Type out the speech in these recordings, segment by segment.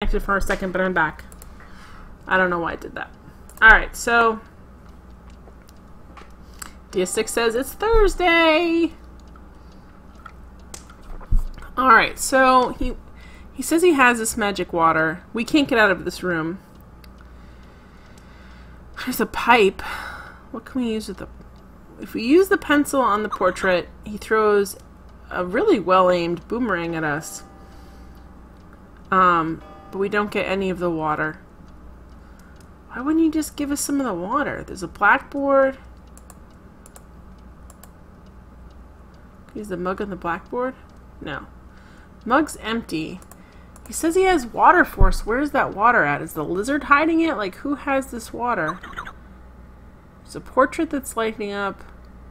disconnected for a second, but I'm back. I don't know why I did that. Alright, so DS6 says it's Thursday! Alright, so he says he has this magic water. We can't get out of this room. There's a pipe. What can we use with the... If we use the pencil on the portrait, he throws a really well-aimed boomerang at us. But we don't get any of the water. Why wouldn't you just give us some of the water? There's a blackboard. Use the mug on the blackboard? No. Mug's empty. He says he has water force. Where's that water at? Is the lizard hiding it? Like, who has this water? There's a portrait that's lighting up.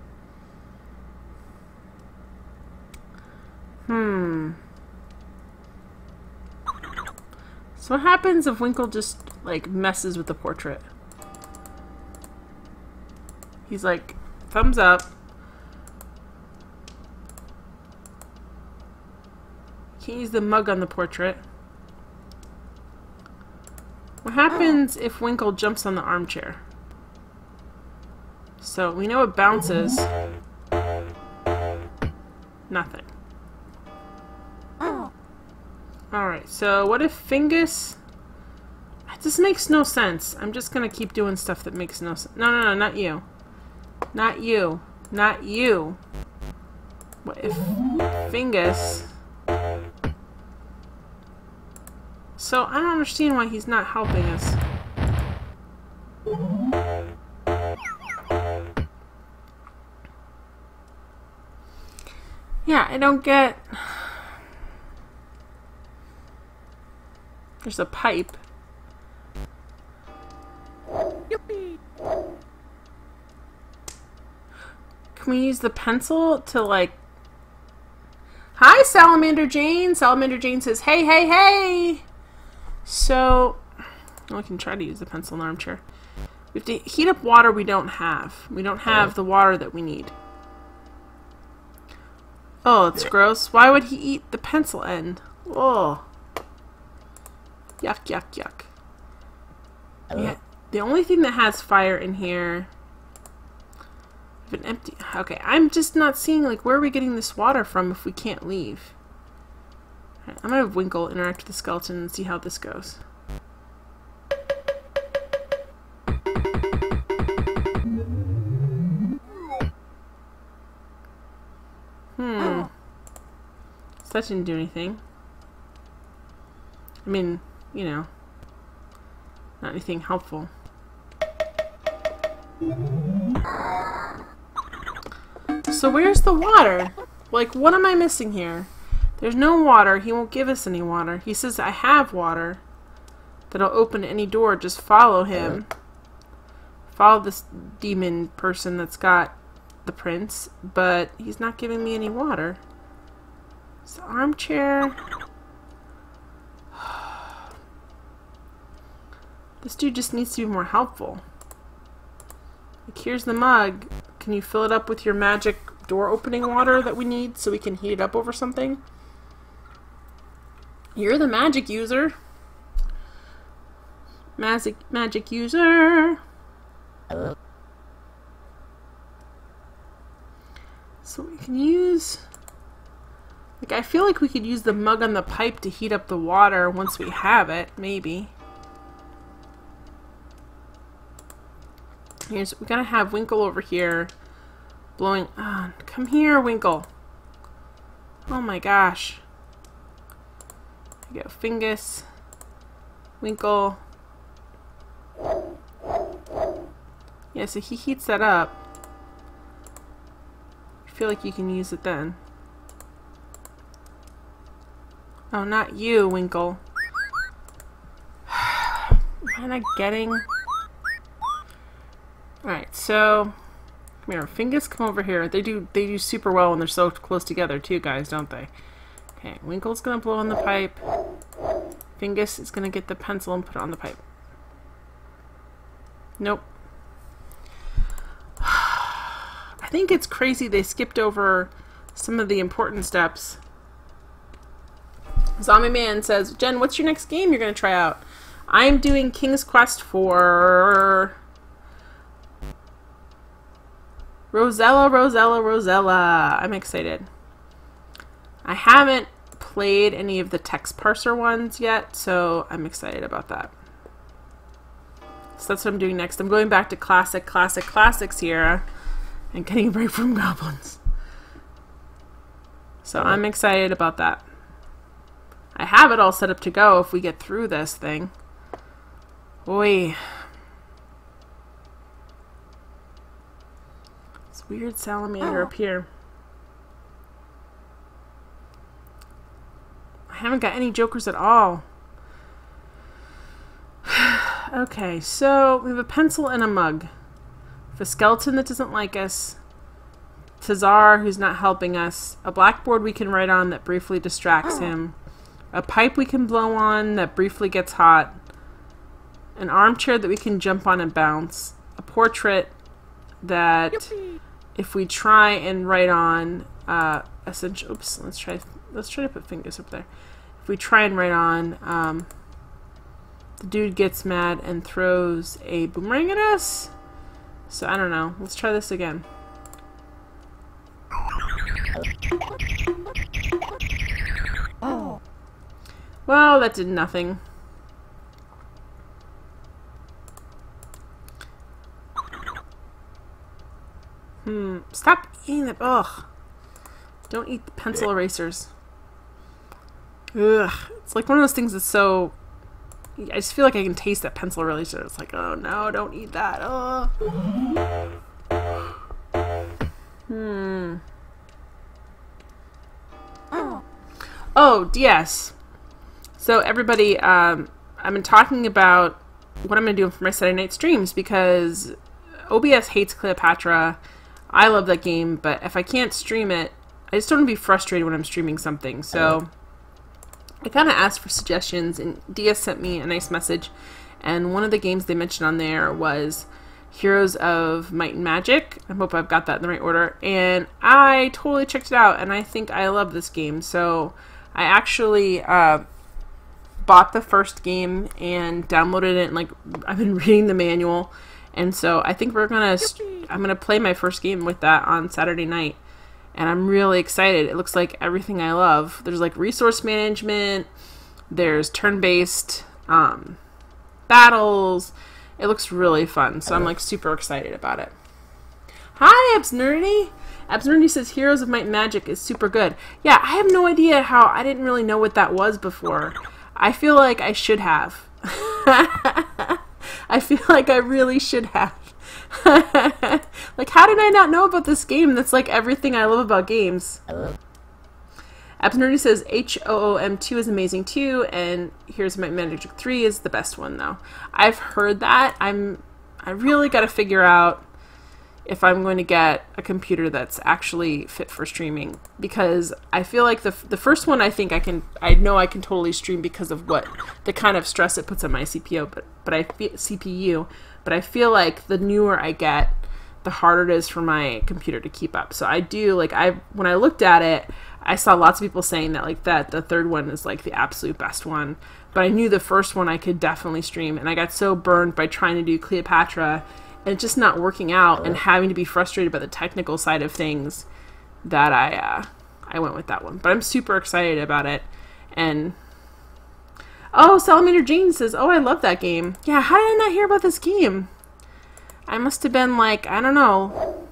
So what happens if Winkle just, like, messes with the portrait? He's like, thumbs up. Can't use the mug on the portrait. What happens if Winkle jumps on the armchair? So we know it bounces. Nothing. Alright, so what if Fingus... This makes no sense. I'm just gonna keep doing stuff that makes no sense. No, not you. Not you. Not you. What if Fingus... So, I don't understand why he's not helping us. Yeah, I don't get... There's a pipe. Yippee! Can we use the pencil to, like... Hi, Salamander Jane! Salamander Jane says, hey, hey, hey! So, we can try to use the pencil in the armchair. We have to heat up water we don't have. We don't have the water that we need. Oh, it's gross. Why would he eat the pencil end? Oh. Yuck, yuck, yuck. Yeah, the only thing that has fire in here... An empty... Okay, I'm just not seeing, like, where are we getting this water from if we can't leave? Right, I'm gonna have Winkle interact with the skeleton and see how this goes. So that didn't do anything. I mean, you know, not anything helpful. So where's the water? Like, what am I missing here? There's no water. He won't give us any water. He says, I have water. That'll open any door. Just follow him. Follow this demon person that's got the prince. But he's not giving me any water. It's the armchair. This dude just needs to be more helpful. Like, here's the mug. Can you fill it up with your magic door opening water that we need so we can heat it up over something? You're the magic user. Magic user. So we can use... Like, I feel like we could use the mug on the pipe to heat up the water once we have it, maybe. We gotta have Winkle over here blowing... come here, Winkle. Oh my gosh. We go Fingus, Winkle. Yeah, so he heats that up. I feel like you can use it then. Oh, not you, Winkle. Am I not getting... Alright, so... Come here, Fingus, come over here. They do super well when they're so close together too, guys, don't they? Okay, Winkle's gonna blow on the pipe. Fingus is gonna get the pencil and put it on the pipe. Nope. I think it's crazy they skipped over some of the important steps. Zombie Man says, Jen, what's your next game you're going to try out? I'm doing King's Quest for Rosella. I'm excited. I haven't played any of the text parser ones yet, so I'm excited about that. So that's what I'm doing next. I'm going back to classics here and getting a break from Goblins. So I'm excited about that. I have it all set up to go if we get through this thing. Boy. This weird salamander up here. I haven't got any jokers at all. Okay, so we have a pencil and a mug. We have a skeleton that doesn't like us. Tazar, who's not helping us. A blackboard we can write on that briefly distracts him. A pipe we can blow on that briefly gets hot. An armchair that we can jump on and bounce. A portrait that if we try and write on essential. Oops, let's try to put fingers up there. If we try and write on the dude gets mad and throws a boomerang at us. So I don't know. Let's try this again. Well, that did nothing. Stop eating that. Ugh. Don't eat the pencil erasers. Ugh. It's like one of those things that's so... I just feel like I can taste that pencil eraser. It's like, oh no, don't eat that. Ugh. Oh, DS. So everybody, I've been talking about what I'm going to do for my Saturday night streams because OBS hates Cleopatra. I love that game, but if I can't stream it, I just don't want to be frustrated when I'm streaming something. So I kind of asked for suggestions, and DS sent me a nice message. And one of the games they mentioned on there was Heroes of Might and Magic. I hope I've got that in the right order. And I totally checked it out, and I think I love this game. So I actually bought the first game and downloaded it, and like I've been reading the manual. And so I think I'm gonna play my first game with that on Saturday night. And I'm really excited. It looks like everything I love. There's like resource management. There's turn-based battles. It looks really fun. So I'm like super excited about it. Hi, Absnurdy. Absnurdy says Heroes of Might and Magic is super good. Yeah, I have no idea how. I didn't really know what that was before. I feel like I should have. I feel like I really should have. Like, how did I not know about this game that's like everything I love about games? Absnerdy says HOOM2 is amazing too, and Here's My Magic 3 is the best one though. I've heard that. I really got to figure out if I'm going to get a computer that's actually fit for streaming, because I feel like the first one I know I can totally stream because of what the kind of stress it puts on my CPU, but I feel like the newer I get, the harder it is for my computer to keep up. So I do, like, when I looked at it, I saw lots of people saying that, like, that the third one is, like, the absolute best one. But I knew the first one I could definitely stream, and I got so burned by trying to do Cleopatra, and it just not working out, and having to be frustrated by the technical side of things, that I went with that one. But I'm super excited about it, and... Oh, Salamander Jane says, oh, I love that game. Yeah, how did I not hear about this game? I must have been, like, I don't know,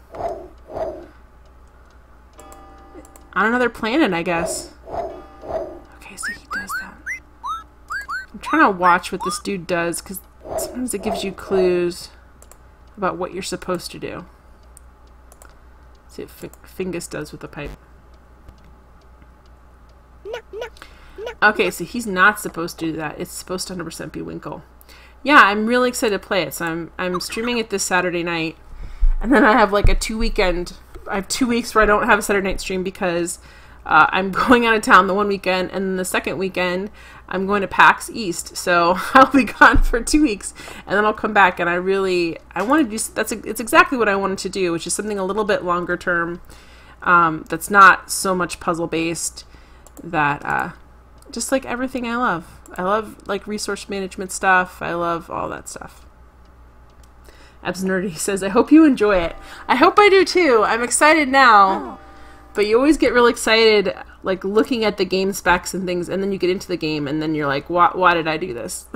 on another planet, I guess. Okay, so he does that. I'm trying to watch what this dude does, because sometimes it gives you clues about what you're supposed to do. See what Fingus does with the pipe. Okay, so he's not supposed to do that. It's supposed to 100% be Winkle. Yeah, I'm really excited to play it. So I'm streaming it this Saturday night, and then I have like a 2 weekend. I have 2 weeks where I don't have a Saturday night stream because I'm going out of town the one weekend, and then the second weekend I'm going to PAX East. So I'll be gone for 2 weeks, and then I'll come back. And I want to do it's exactly what I wanted to do, which is something a little bit longer term. That's not so much puzzle based. That Just like everything I love. I love like resource management stuff. I love all that stuff. Abs Nerdy says, I hope you enjoy it. I hope I do too. I'm excited now. But you always get really excited like looking at the game specs and things, and then you get into the game and then you're like, why did I do this?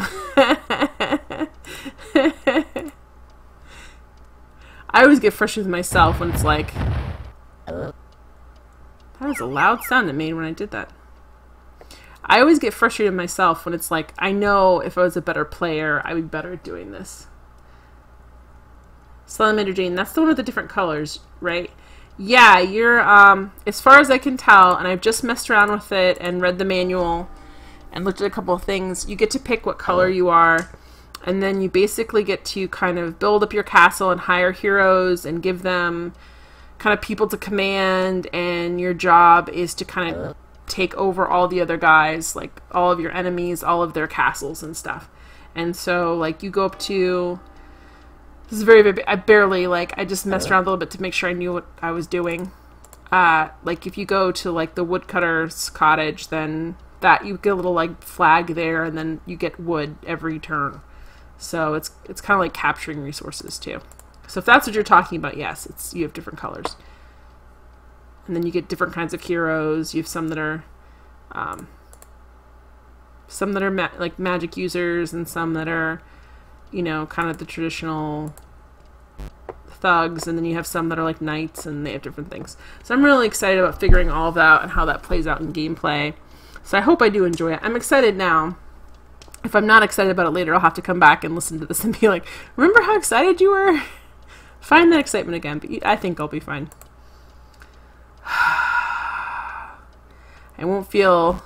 I always get frustrated with myself when it's like, that was a loud sound it made when I did that. I always get frustrated with myself when it's like, I know if I was a better player, I'd be better at doing this. Salamander Jane, that's the one with the different colors, right? Yeah, you're, as far as I can tell, and I've just messed around with it and read the manual and looked at a couple of things, you get to pick what color you are, and then you basically get to kind of build up your castle and hire heroes and give them kind of people to command, and your job is to kind of take over all the other guys, like all of your enemies, all of their castles and stuff. And so, like, you go up to... This is very, very... I just messed around a little bit to make sure I knew what I was doing. Like, if you go to, like, the woodcutter's cottage, then that you get a little, like, flag there, and then you get wood every turn. So it's kind of like capturing resources, too. So if that's what you're talking about, yes, you have different colors. And then you get different kinds of heroes. You have some that are... like magic users, and some that are... you know, kind of the traditional thugs, and then you have some that are like knights, and they have different things. So I'm really excited about figuring all of that out and how that plays out in gameplay. So I hope I do enjoy it. I'm excited now. If I'm not excited about it later, I'll have to come back and listen to this and be like, remember how excited you were? Find that excitement again, but I think I'll be fine. I won't feel...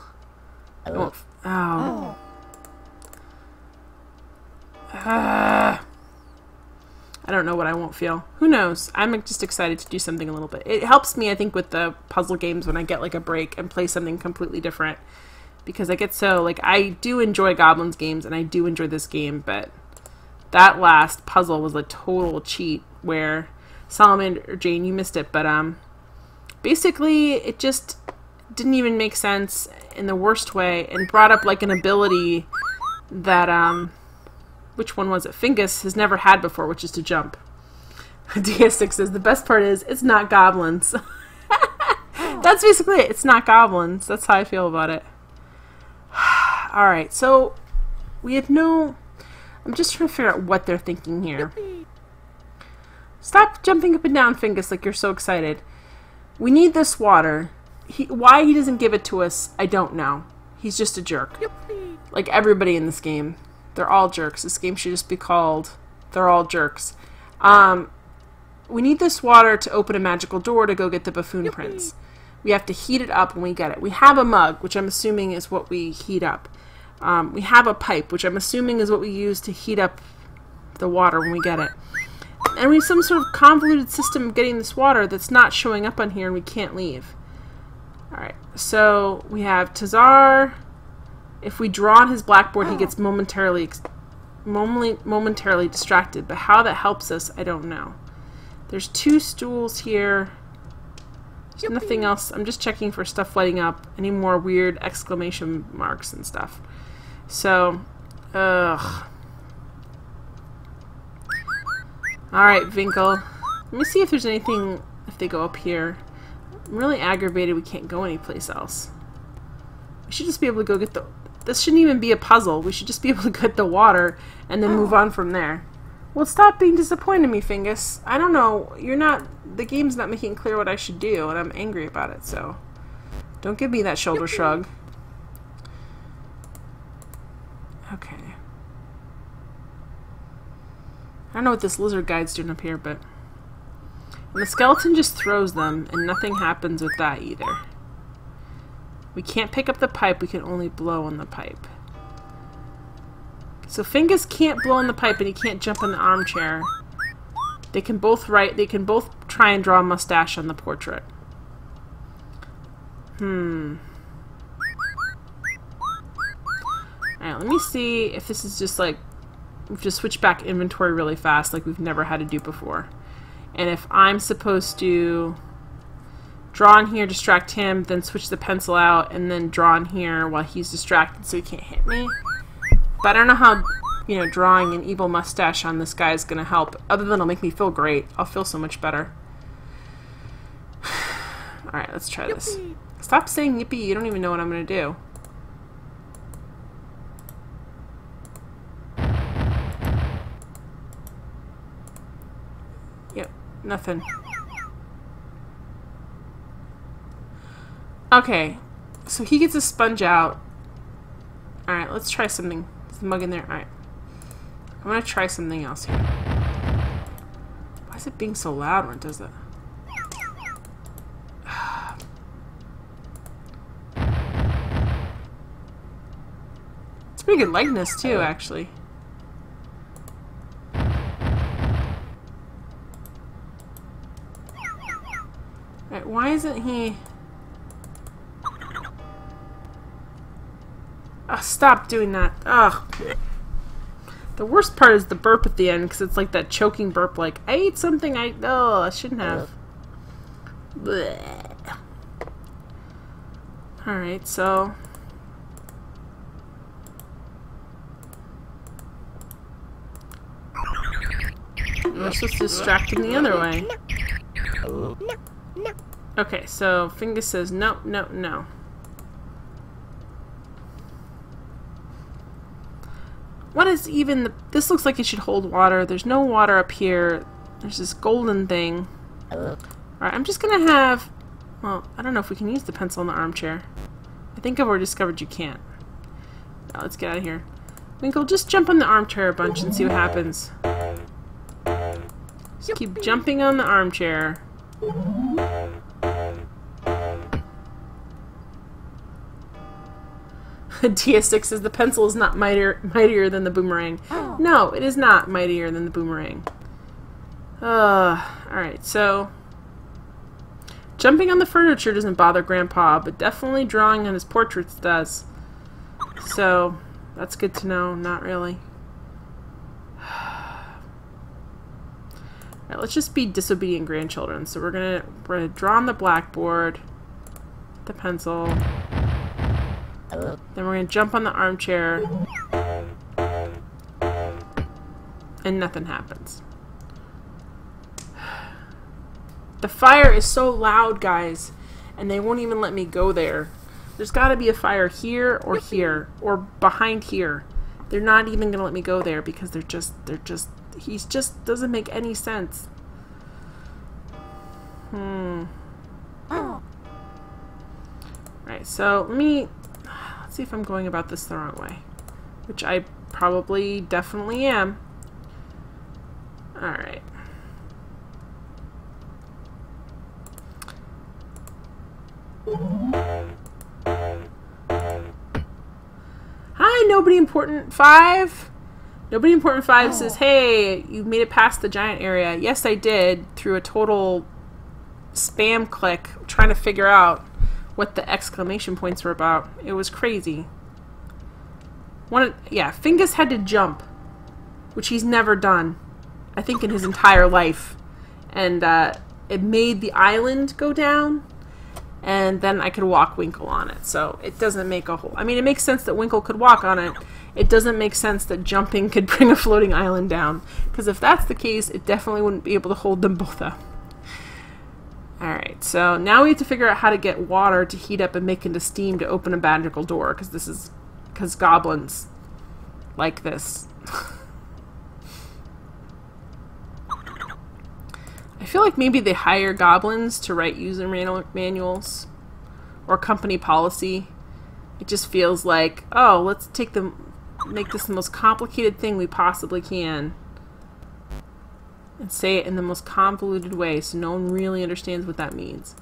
I don't know what I won't feel. Who knows? I'm just excited to do something a little bit. It helps me, I think, with the puzzle games when I get like a break and play something completely different. Because I get so, like, I do enjoy Goblins games and I do enjoy this game, but that last puzzle was a total cheat where Salamander Jane, you missed it, but basically it just didn't even make sense in the worst way and brought up like an ability that which one was it? Fingus has never had before, which is to jump. DS6 says, the best part is, it's not goblins. That's basically it. It's not goblins. That's how I feel about it. Alright, so we have no... I'm just trying to figure out what they're thinking here. Stop jumping up and down, Fingus, like you're so excited. We need this water. Why he doesn't give it to us, I don't know. He's just a jerk. Like everybody in this game. They're all jerks. This game should just be called They're All Jerks. We need this water to open a magical door to go get the Buffoon Prince. We have to heat it up when we get it. We have a mug, which I'm assuming is what we heat up. We have a pipe, which I'm assuming is what we use to heat up the water when we get it. And we have some sort of convoluted system of getting this water that's not showing up on here and we can't leave. Alright, so we have Tazar. If we draw on his blackboard, he gets momentarily distracted. But how that helps us, I don't know. There's 2 stools here. There's nothing else. I'm just checking for stuff lighting up. Any more weird exclamation marks and stuff. So, ugh. Alright, Vinkle. Let me see if there's anything, if they go up here. I'm really aggravated we can't go anyplace else. We should just be able to go get the... This shouldn't even be a puzzle. We should just be able to get the water and then move on from there. Well, stop being disappointed in me, Fingus. I don't know. You're not... The game's not making clear what I should do, and I'm angry about it, so... Don't give me that shoulder shrug. Okay. I don't know what this lizard guide's doing up here, but... And the skeleton just throws them, and nothing happens with that either. We can't pick up the pipe, we can only blow on the pipe. So Fingus can't blow on the pipe and he can't jump in the armchair. They can both try and draw a mustache on the portrait. Alright, let me see if this is just like... We've just switched back inventory really fast like we've never had to do before. And if I'm supposed to draw on here, distract him, then switch the pencil out, and then draw on here while he's distracted so he can't hit me. But I don't know how, you know, drawing an evil mustache on this guy is going to help, other than it'll make me feel great. I'll feel so much better. Alright, let's try this. Stop saying yippee, you don't even know what I'm going to do. Yep, nothing. Okay, so he gets a sponge out. Alright, let's try something. Is the mug in there? Alright. I'm gonna try something else here. Why is it being so loud when it does that? It's pretty good likeness too, actually. Alright, why isn't he... Oh, stop doing that. Ugh. The worst part is the burp at the end, because it's like that choking burp, like, I ate something I shouldn't have. Blech. Alright, so... we're supposed to distract him the other way. Okay, so Fingus says no, no, no. What is even the... This looks like it should hold water. There's no water up here. There's this golden thing. Alright, I'm just gonna have... Well, I don't know if we can use the pencil in the armchair. I think I've already discovered you can't. Now, let's get out of here. Winkle, just jump on the armchair a bunch and see what happens. Just keep jumping on the armchair. DS6 says the pencil is not mightier than the boomerang. Oh. No, it is not mightier than the boomerang. Alright, so... Jumping on the furniture doesn't bother Grandpa, but definitely drawing on his portraits does. So, that's good to know. Not really. Alright, let's just be disobedient grandchildren. So we're gonna draw on the blackboard, the pencil. Then we're going to jump on the armchair, and nothing happens. The fire is so loud, guys, and they won't even let me go there. There's got to be a fire here, or behind here. They're not even going to let me go there because he just doesn't make any sense. Right, so let's see if I'm going about this the wrong way, which I probably definitely am. Alright. Hi, Nobody Important 5. Nobody Important 5 says, hey, you made it past the giant area. Yes, I did, through a total spam click trying to figure out what the exclamation points were about. It was crazy. Fingus had to jump, which he's never done, I think, in his entire life. And it made the island go down, and then I could walk Winkle on it. So it doesn't make a whole... I mean, it makes sense that Winkle could walk on it. It doesn't make sense that jumping could bring a floating island down. Because if that's the case, it definitely wouldn't be able to hold them both up. Alright, so now we have to figure out how to get water to heat up and make into steam to open a magical door, because goblins like this. I feel like maybe they hire goblins to write user manuals or company policy. It just feels like, oh, let's make this the most complicated thing we possibly can. And say it in the most convoluted way so no one really understands what that means.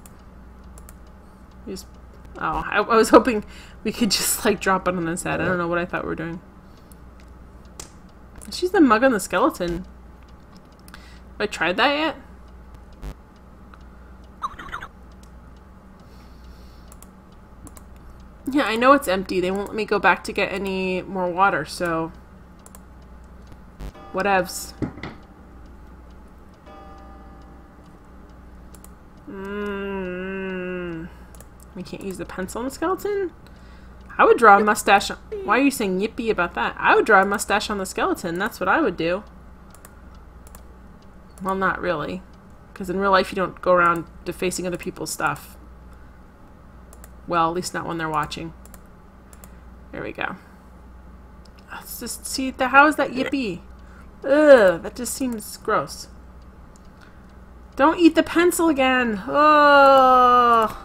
I was hoping we could just like drop it on his head. I don't know what I thought we were doing. She's the mug on the skeleton. Have I tried that yet? Yeah, I know it's empty. They won't let me go back to get any more water, so... whatevs. We can't use the pencil on the skeleton? I would draw a mustache. Why are you saying yippee about that? I would draw a mustache on the skeleton. That's what I would do. Well, not really. Because in real life you don't go around defacing other people's stuff. Well, at least not when they're watching. There we go. Let's just see, how is that yippee? Ugh, that just seems gross. Don't eat the pencil again! Oh!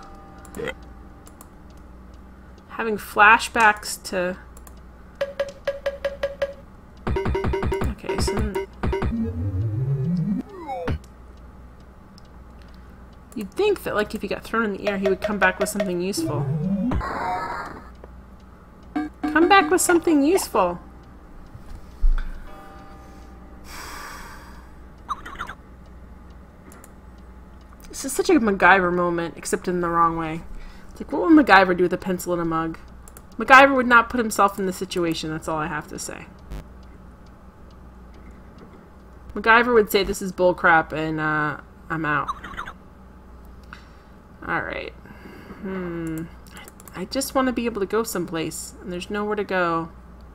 Having flashbacks to... Okay, so... You'd think that, like, if he got thrown in the air, he would come back with something useful. Come back with something useful! This is such a MacGyver moment, except in the wrong way. It's like, what would MacGyver do with a pencil in a mug? MacGyver would not put himself in this situation, that's all I have to say. MacGyver would say this is bullcrap and I'm out. Alright. I just want to be able to go someplace, and there's nowhere to go.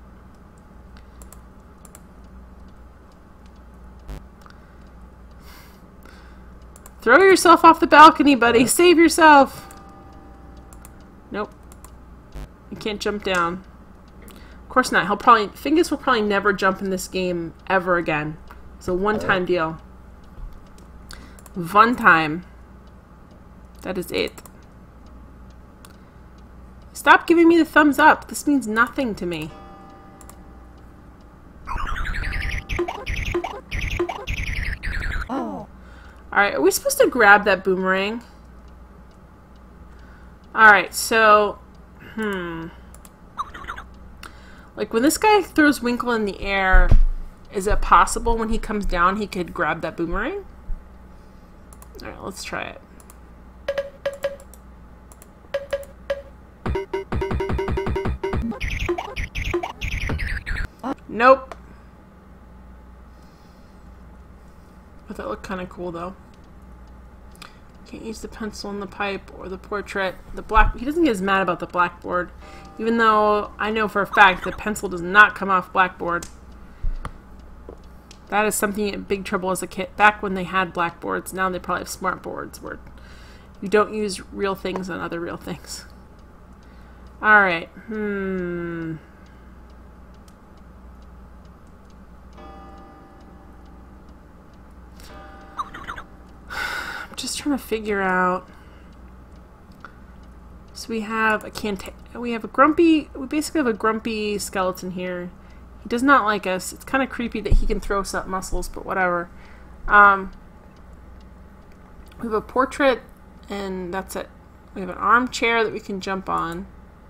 Throw yourself off the balcony, buddy! Save yourself! Nope. You can't jump down. Of course not. Fingus will probably never jump in this game ever again. It's a one-time deal. One time. That is it. Stop giving me the thumbs up. This means nothing to me. Oh. Alright, are we supposed to grab that boomerang? Alright, so... Like, when this guy throws Winkle in the air, is it possible when he comes down he could grab that boomerang? Alright, let's try it. Nope. But that looked kind of cool, though. Can't use the pencil in the pipe or the portrait. He doesn't get as mad about the blackboard, even though I know for a fact the pencil does not come off blackboard. That is something in big trouble as a kid. Back when they had blackboards, now they probably have smart boards where you don't use real things on other real things. Alright, I'm just trying to figure out. So we have we basically have a grumpy skeleton here. He does not like us. It's kind of creepy that he can throw us up muscles, but whatever. We have a portrait, and that's it. We have an armchair that we can jump on.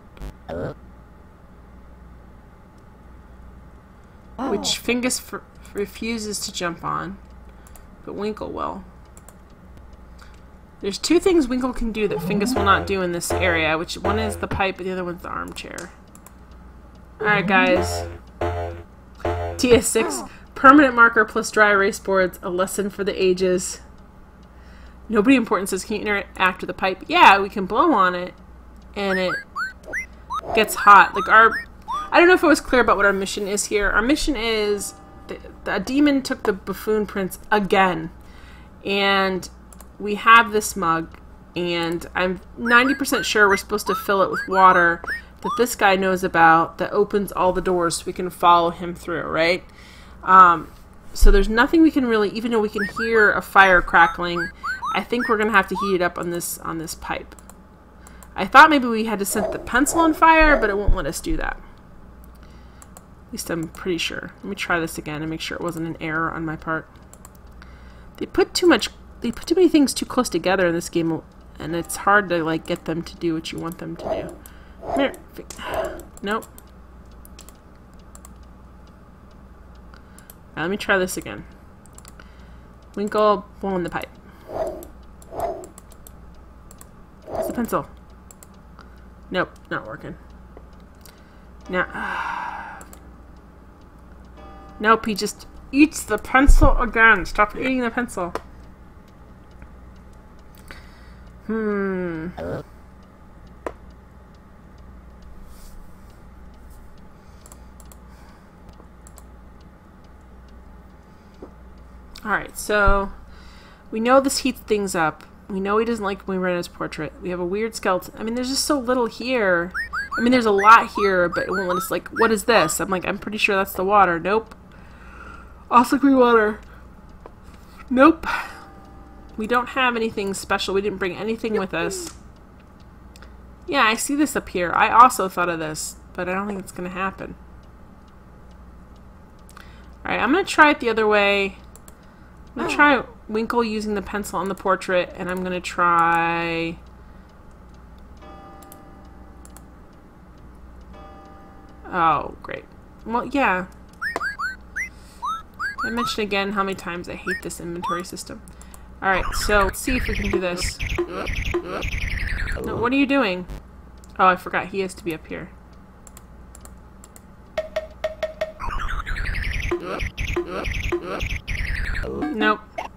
Which Fingus refuses to jump on, but Winkle will. There's two things Winkle can do that Fingus will not do in this area, which one is the pipe and the other one's the armchair. Alright guys. TS6, permanent marker plus dry erase boards, a lesson for the ages. Nobody important says, can you interact with the pipe? Yeah, we can blow on it, and it gets hot. Like I don't know if I was clear about what our mission is here. Our mission is, the demon took the buffoon prince again, and we have this mug, and I'm 90% sure we're supposed to fill it with water that this guy knows about that opens all the doors so we can follow him through, right? So there's nothing we can really, even though we can hear a fire crackling, I think we're going to have to heat it up on this pipe. I thought maybe we had to set the pencil on fire, but it won't let us do that. At least I'm pretty sure. Let me try this again and make sure it wasn't an error on my part. They put too many things too close together in this game, and it's hard to like get them to do what you want them to do. Come here. Nope. Now, let me try this again. Winkle, blow in the pipe. Where's the pencil? Nope, not working. Now, nope, he just eats the pencil again. Stop eating the pencil. Alright, so we know this heats things up. We know he doesn't like when we run his portrait. We have a weird skeleton. I mean, there's just so little here. I mean, there's a lot here, but it won't let us, like, what is this? I'm like, I'm pretty sure that's the water. Nope. Also green water. Nope. We don't have anything special. We didn't bring anything with us. Yeah, I see this up here. I also thought of this, but I don't think it's going to happen. Alright, I'm going to try it the other way. I'm going to try Winkle using the pencil on the portrait, and I'm going to try... Oh, great. Well, yeah. I mentioned again how many times I hate this inventory system. Alright, so let's see if we can do this. No, what are you doing? Oh, I forgot. He has to be up here. Nope.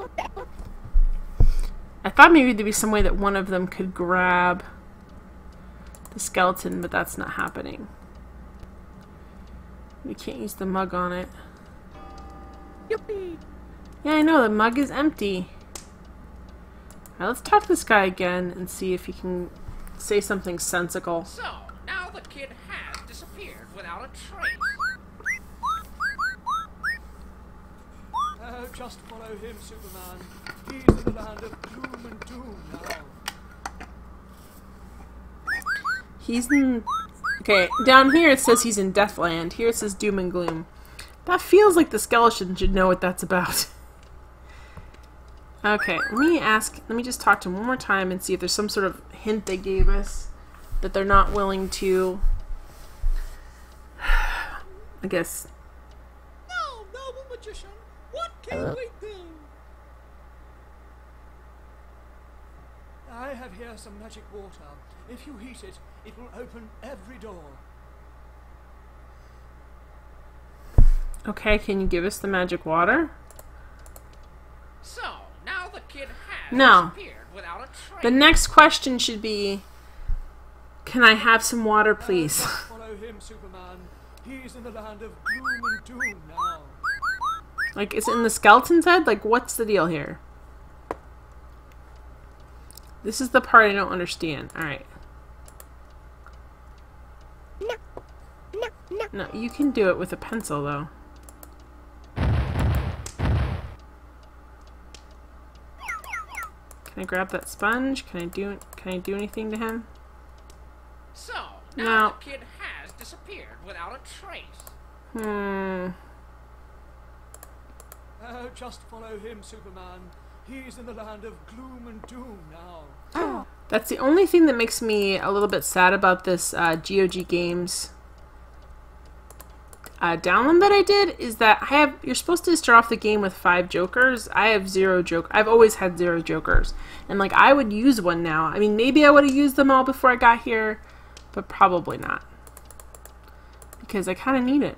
I thought maybe there'd be some way that one of them could grab the skeleton, but that's not happening. We can't use the mug on it. Yippee! Yeah, I know, the mug is empty. Alright, let's talk to this guy again and see if he can say something sensical. So, now the kid has disappeared without a trace. Oh, just follow him, Superman. He's in the land of gloom and doom now. He's in... Okay, down here it says he's in Deathland. Here it says doom and gloom. That feels like the skeleton should know what that's about. Okay, let me just talk to him one more time and see if there's some sort of hint they gave us that they're not willing to... I guess... Now, noble magician, what can we do? I have here some magic water. If you heat it, it will open every door. Okay, can you give us the magic water? So, now the kid has No. disappeared without a trace. The next question should be, can I have some water, please? Just follow him, Superman. He's in the land of gloom and doom now. Like, is it in the skeleton's head? Like, what's the deal here? This is the part I don't understand. Alright. No, you can do it with a pencil, though. Can I grab that sponge? Can I do anything to him? So, No. now the kid has disappeared without a trace. Hmm. Oh, just follow him, Superman. He's in the land of gloom and doom now. That's the only thing that makes me a little bit sad about this GOG Games download that I did is that you're supposed to start off the game with 5 jokers. I have 0 joke. I've always had 0 jokers. And like I would use one now. I mean, maybe I would have used them all before I got here, but probably not. Because I kind of need it.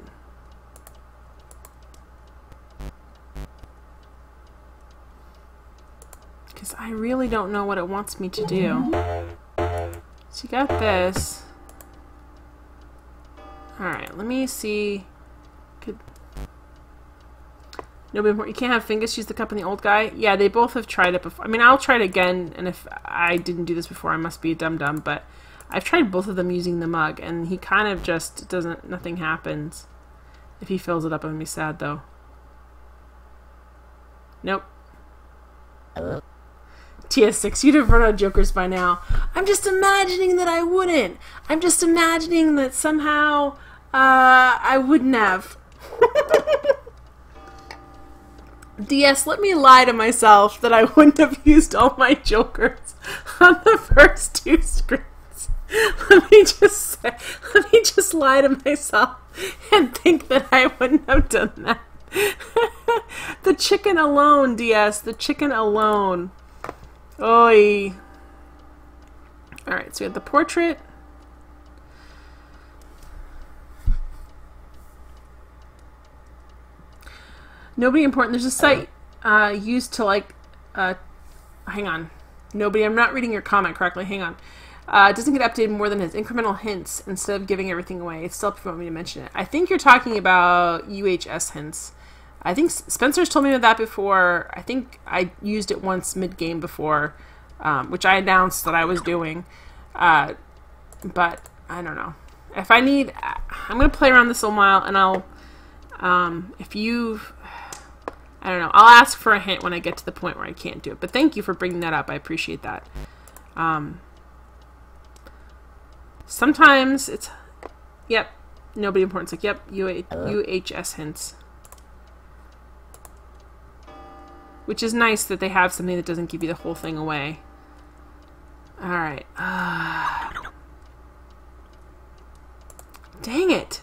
Because I really don't know what it wants me to do. So you got this. Alright, let me see. You can't have Fingus use the cup in the old guy? Yeah, they both have tried it before. I mean, I'll try it again, and if I didn't do this before, I must be a dum-dum, but I've tried both of them using the mug, and he kind of just doesn't, nothing happens. If he fills it up, I'm gonna be sad, though. Nope. TS6, you'd have run out of jokers by now. I'm just imagining that I wouldn't. I'm just imagining that somehow, I wouldn't have. DS, let me lie to myself that I wouldn't have used all my jokers on the first 2 screens. Let me just lie to myself and think that I wouldn't have done that. The chicken alone, DS, the chicken alone. Oi. Alright, so we have the portrait. Nobody important. There's a site used to like, hang on. Nobody, I'm not reading your comment correctly. Hang on. It doesn't get updated more than his incremental hints instead of giving everything away. It's still up if you want me to mention it. I think you're talking about UHS hints. I think Spencer's told me of that before. I think I used it once mid-game before, which I announced that I was doing. But I don't know. If I need, I'm going to play around this a while, and I'll, if you've, I don't know, I'll ask for a hint when I get to the point where I can't do it. But thank you for bringing that up. I appreciate that. Sometimes it's, yep, nobody important. It's like, yep, UHS hints. Which is nice that they have something that doesn't give you the whole thing away. Alright. Dang it!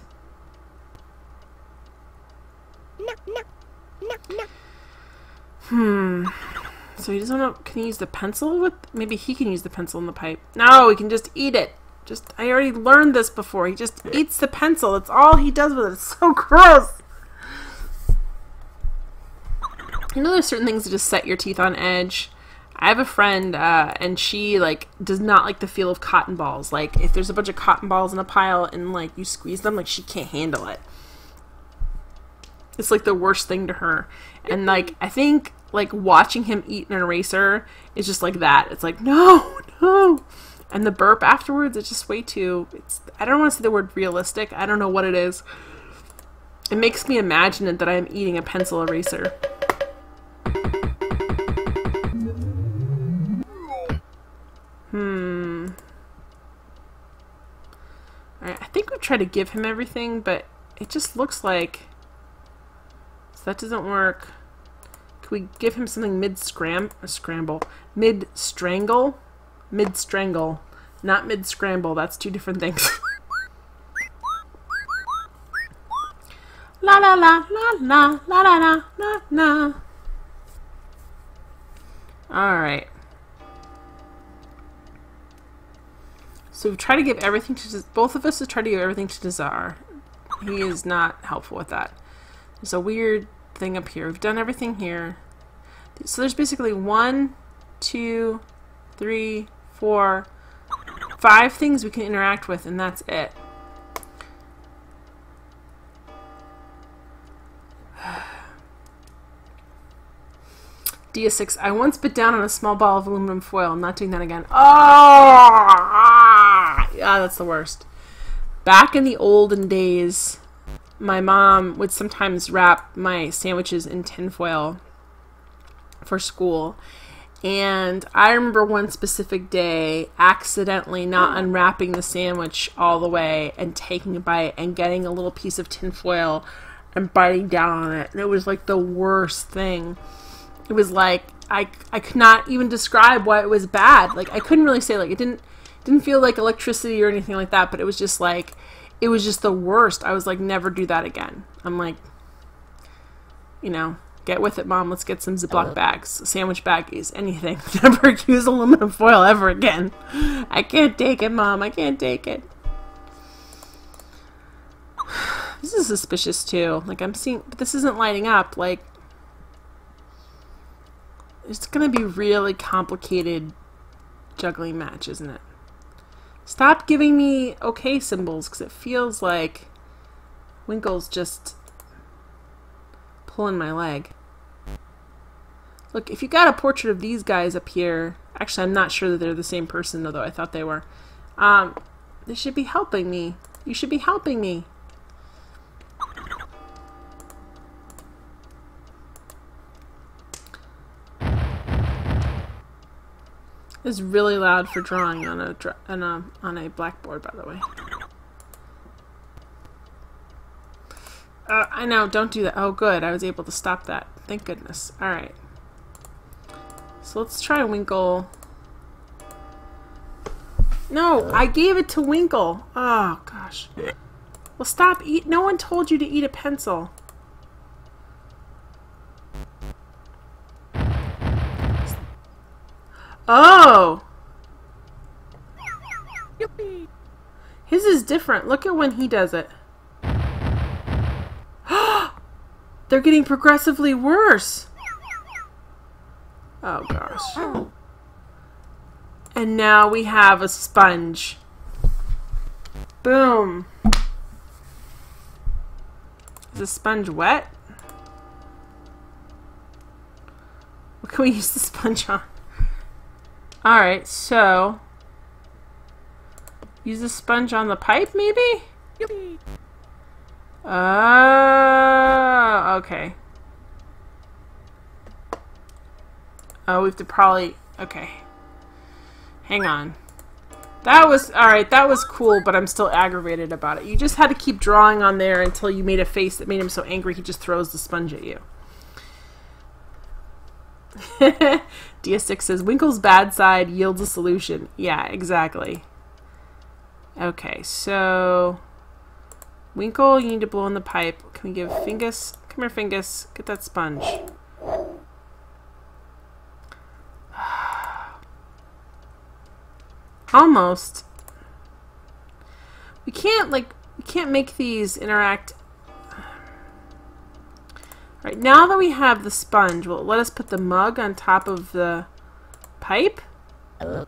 So he doesn't know. Can he use the pencil with? Maybe he can use the pencil in the pipe. No, he can just eat it. I already learned this before. He just eats the pencil. That's all he does with it. It's so gross. You know, there's certain things that just set your teeth on edge. I have a friend, and she, like, does not like the feel of cotton balls. Like, if there's a bunch of cotton balls in a pile and, like, you squeeze them, like, she can't handle it. It's, like, the worst thing to her. And, like, I think, like, watching him eat an eraser is just like that. It's like, no, no. And the burp afterwards, it's just way too, I don't want to say the word realistic. I don't know what it is. It makes me imagine it that I'm eating a pencil eraser. Alright, I think we try to give him everything, but it just looks like... So that doesn't work. Can we give him something mid-scramble? Mid-strangle? Mid-strangle. Not mid-scramble, that's two different things. La la la la la la la la la la. Alright. So we try to give everything to... Both of us have tried to give everything to Dazar. He is not helpful with that. There's a weird thing up here. We've done everything here. So there's basically 1, 2, 3, 4, 5 things we can interact with, and that's it. Dia6. I once bit down on a small ball of aluminum foil. I'm not doing that again. Oh! Yeah, that's the worst. Back in the olden days, my mom would sometimes wrap my sandwiches in tinfoil for school. And I remember one specific day accidentally not unwrapping the sandwich all the way and taking a bite and getting a little piece of tinfoil and biting down on it. And it was like the worst thing. It was like, I could not even describe why it was bad. Like, I couldn't really say, like, it didn't feel like electricity or anything like that, but it was just like, it was just the worst. I was like, never do that again. I'm like, you know, get with it, Mom. Let's get some Ziploc bags, sandwich baggies, anything. Never use aluminum foil ever again. I can't take it, Mom. I can't take it. This is suspicious, too. Like, I'm seeing, but this isn't lighting up. Like, it's going to be really complicated juggling match, isn't it? Stop giving me okay symbols, because it feels like Winkle's just pulling my leg. Look, if you got a portrait of these guys up here, actually I'm not sure that they're the same person, although I thought they were. They should be helping me. You should be helping me. It's really loud for drawing on a blackboard, by the way. I know, don't do that. Oh, good. I was able to stop that. Thank goodness. Alright. So let's try Winkle. No, I gave it to Winkle. Oh, gosh. Well, stop eat. No one told you to eat a pencil. Oh! His is different. Look at when he does it. They're getting progressively worse. Oh gosh. And now we have a sponge. Boom. Is the sponge wet? can we use the sponge on? Alright, so use the sponge on the pipe, maybe? Yippee. Okay. Oh, we have to probably... Okay. Hang on. That was... Alright, that was cool, but I'm still aggravated about it. You just had to keep drawing on there until you made a face that made him so angry he just throws the sponge at you. DS6 says, Winkle's bad side yields a solution. Yeah, exactly. Okay, so... Winkle, you need to blow in the pipe. Can we give Fingus... Come here, Fingus. Get that sponge. Almost. We can't make these interact. Alright, now that we have the sponge, will it let us put the mug on top of the pipe? Because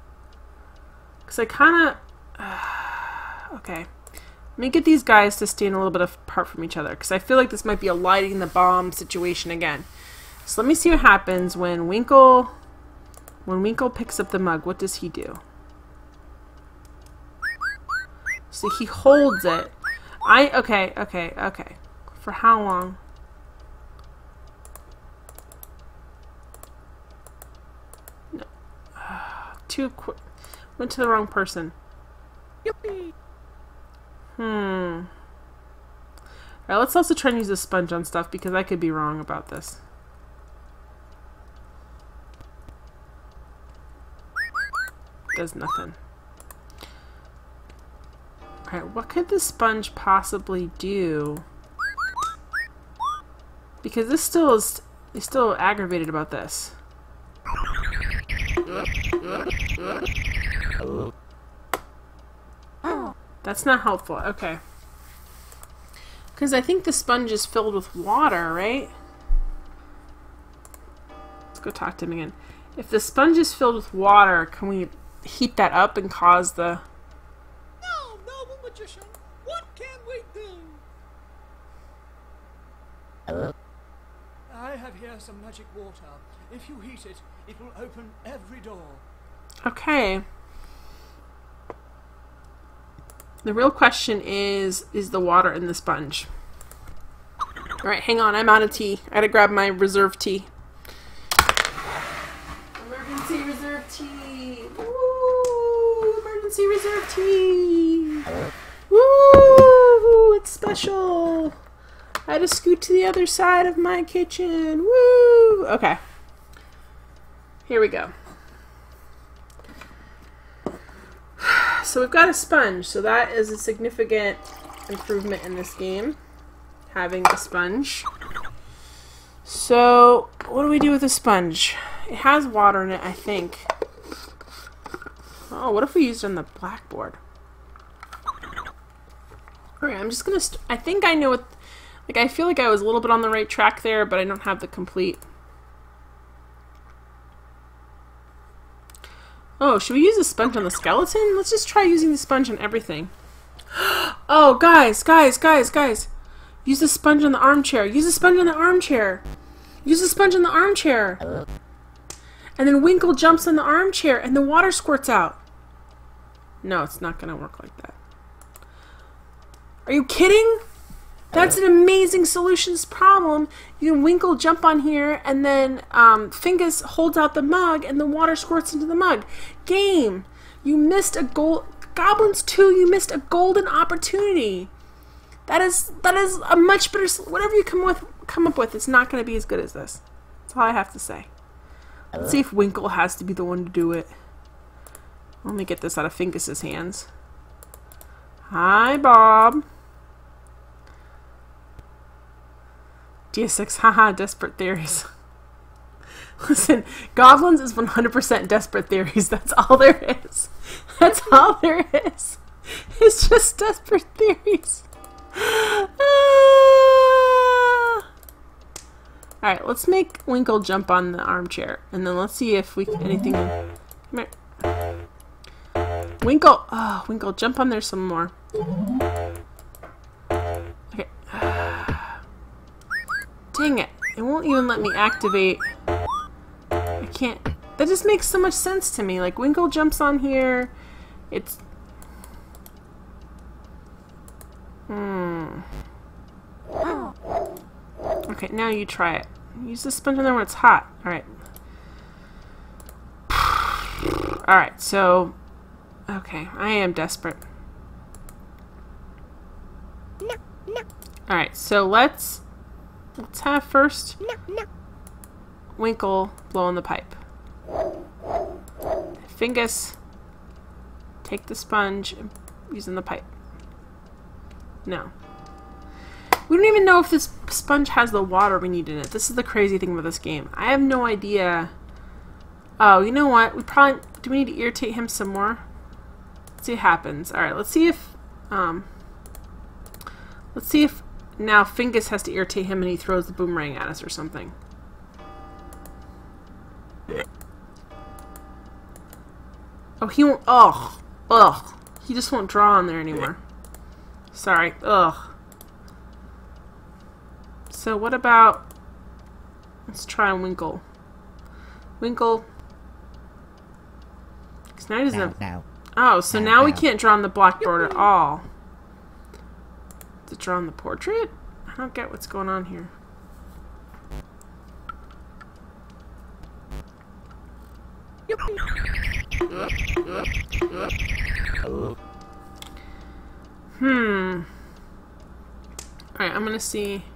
I kind of... okay. Let me get these guys to stand a little bit apart from each other, because I feel like this might be a lighting the bomb situation again. So let me see what happens when Winkle picks up the mug. What does he do? So he holds it. Okay. For how long? No. Too quick. Went to the wrong person. Yippee. Alright, let's also try and use a sponge on stuff because I could be wrong about this. Does nothing. Alright, what could the sponge possibly do? Because this still is still aggravated about this. That's not helpful. Okay. Because I think the sponge is filled with water, right? Let's go talk to him again. If the sponge is filled with water, can we heat that up and cause the... Now, noble magician, what can we do? I have here some magic water. If you heat it, it will open every door. Okay. The real question is the water in the sponge? Alright, hang on, I'm out of tea. I gotta grab my reserve tea. Emergency reserve tea! Woo! Emergency reserve tea! Woo! It's special! I had to scoot to the other side of my kitchen. Woo! Okay. Here we go. So we've got a sponge, so that is a significant improvement in this game, having a sponge. So, what do we do with a sponge? It has water in it, I think. Oh, what if we used it on the blackboard? Alright, I'm just gonna... I think I know what... Like, I feel like I was a little bit on the right track there, but I don't have the complete... Oh, should we use the sponge on the skeleton? Let's just try using the sponge on everything. Oh, guys! Use the sponge on the armchair. Use the sponge on the armchair. Use the sponge on the armchair. And then Winkle jumps on the armchair and the water squirts out. No, it's not going to work like that. Are you kidding? That's an amazing solution to this problem. You can Winkle jump on here, and then Fingus holds out the mug, and the water squirts into the mug. Game, you missed a goal. Goblins 2, you missed a golden opportunity. That is a much better. Whatever you come up with, it's not going to be as good as this. That's all I have to say. Let's see if Winkle has to be the one to do it. Let me get this out of Fingus's hands. Hi, Bob. DS6, haha, desperate theories. Listen, Goblins is 100% desperate theories. That's all there is. That's all there is. It's just desperate theories. Alright, let's make Winkle jump on the armchair. And then let's see if we can anything... Come here. Winkle! Oh, Winkle, jump on there some more. Okay. Dang it. It won't even let me activate can't... That just makes so much sense to me. Like, Winkle jumps on here. It's... Okay, now you try it. Use the sponge on there when it's hot. Alright. Alright, so... Okay, I am desperate. Alright, so let's have first Winkle blow in the pipe. Fingus, take the sponge and use in the pipe. No. We don't even know if this sponge has the water we need in it. This is the crazy thing about this game. I have no idea. Oh, you know what? Do we need to irritate him some more? Let's see what happens. Alright, let's see if now Fingus has to irritate him and he throws the boomerang at us or something. Oh, he won't. Ugh. Ugh. He just won't draw on there anymore. Sorry. Ugh. So what about... Let's try Winkle. Winkle. Because now he doesn't have... Oh, so now we can't draw on the blackboard at all. To draw on the portrait? I don't get what's going on here. Alright, I'm gonna see.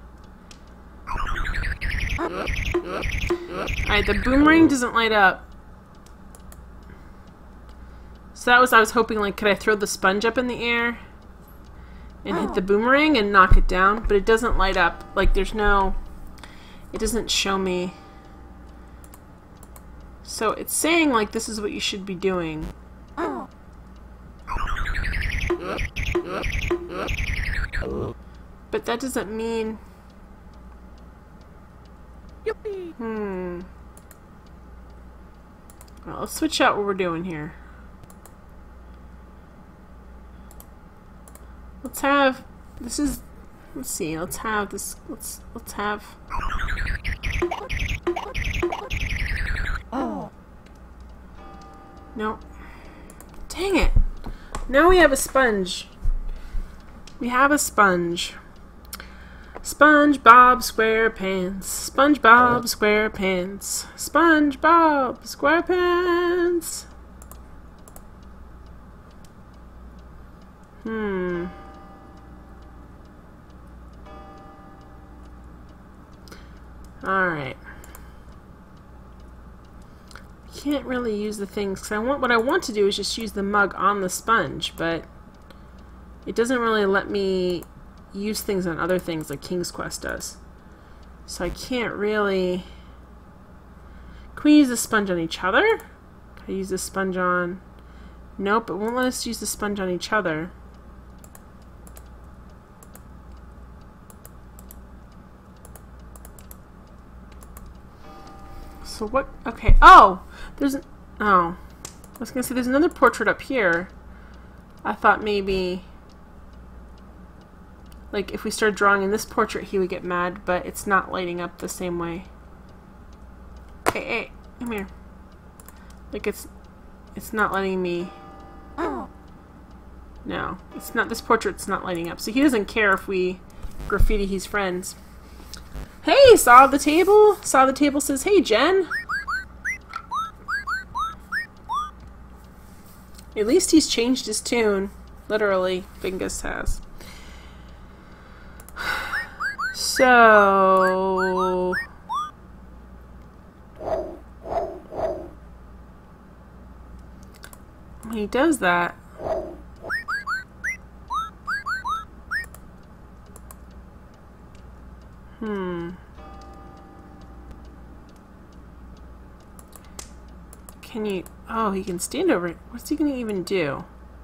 Alright, the boomerang doesn't light up. So that was, I was hoping, like, could I throw the sponge up in the air and hit the boomerang and knock it down? But it doesn't light up. Like, there's no... It doesn't show me... So it's saying, like, this is what you should be doing. But that doesn't mean... Well, let's switch out what we're doing here. Let's have... This is... Let's see, let's have this... Let's have... No. Dang it! Now we have a sponge. We have a sponge. SpongeBob SquarePants. SpongeBob SquarePants. SpongeBob SquarePants. Alright. Can't really use the things because what I want to do is just use the mug on the sponge, but it doesn't really let me use things on other things like King's Quest does. So I can't really... Can we use the sponge on each other? Can I use the sponge on... Nope, it won't let us use the sponge on each other. So what... Okay. Oh! There's... Oh. I was gonna say, there's another portrait up here. I thought maybe... Like, if we started drawing in this portrait, he would get mad, but it's not lighting up the same way. Hey, hey, come here. Like, it's not letting me... No. It's not... This portrait's not lighting up. So he doesn't care if we graffiti his friends. Hey, saw the table? Saw the table says, hey, Jen. At least he's changed his tune. Literally, Fingus has. So... When he does that... Can you... Oh, he can stand over it. What's he gonna even do?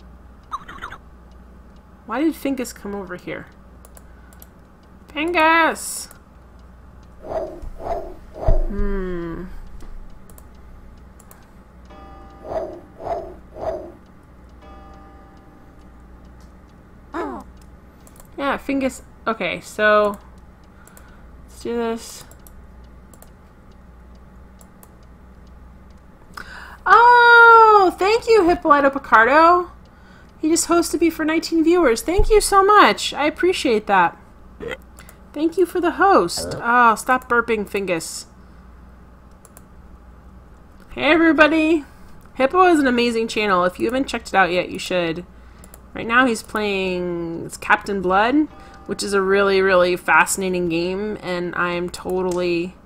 Why did Fingus come over here? Fingus! Yeah, Fingus... Okay, so... Let's do this. thank you, Hippolyto Picardo. He just hosted me for 19 viewers. Thank you so much. I appreciate that. Thank you for the host. Oh, stop burping, Fingus. Hey, everybody. Hippo is an amazing channel. If you haven't checked it out yet, you should. Right now he's playing Captain Blood, which is a really, really fascinating game, and I'm totally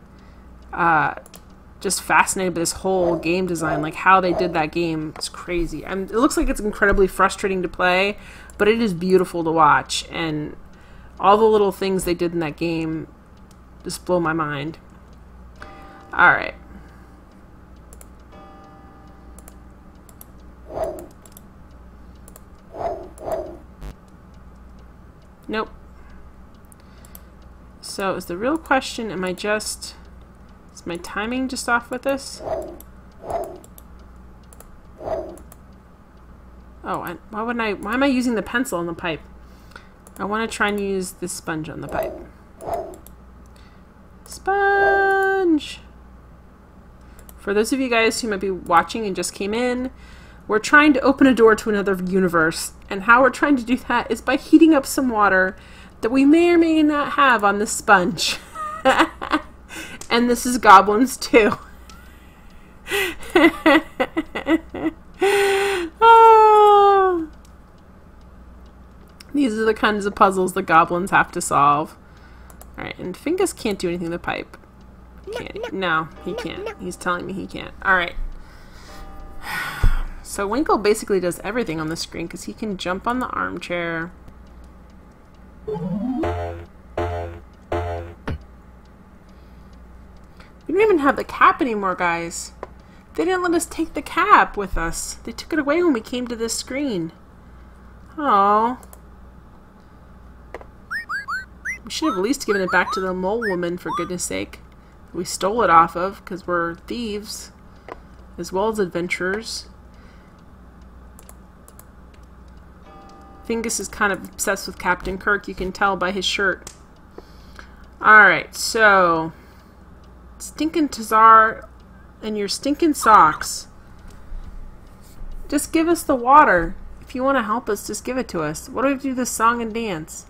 just fascinated by this whole game design. Like, how they did that game is crazy. It looks like it's incredibly frustrating to play, but it is beautiful to watch, and all the little things they did in that game just blow my mind. Alright. Nope. So is the real question, is my timing just off with this? Oh, why am I using the pencil on the pipe? I want to try and use this sponge on the pipe. Sponge! For those of you guys who might be watching and just came in, we're trying to open a door to another universe, and how we're trying to do that is by heating up some water that we may or may not have on this sponge. And this is Goblins too. Oh. These are the kinds of puzzles the Goblins have to solve. Alright, and Fingus can't do anything to the pipe. No, he can't. He's telling me he can't. Alright. So Winkle basically does everything on the screen because he can jump on the armchair. We don't even have the cap anymore, guys. They didn't let us take the cap with us. They took it away when we came to this screen. Oh. We should have at least given it back to the mole woman, for goodness sake. We stole it off of because we're thieves as well as adventurers. Fingus is kind of obsessed with Captain Kirk, you can tell by his shirt. Alright, so Stinkin' Tazar and your stinking socks. Just give us the water. If you want to help us, just give it to us. What do we do this song and dance?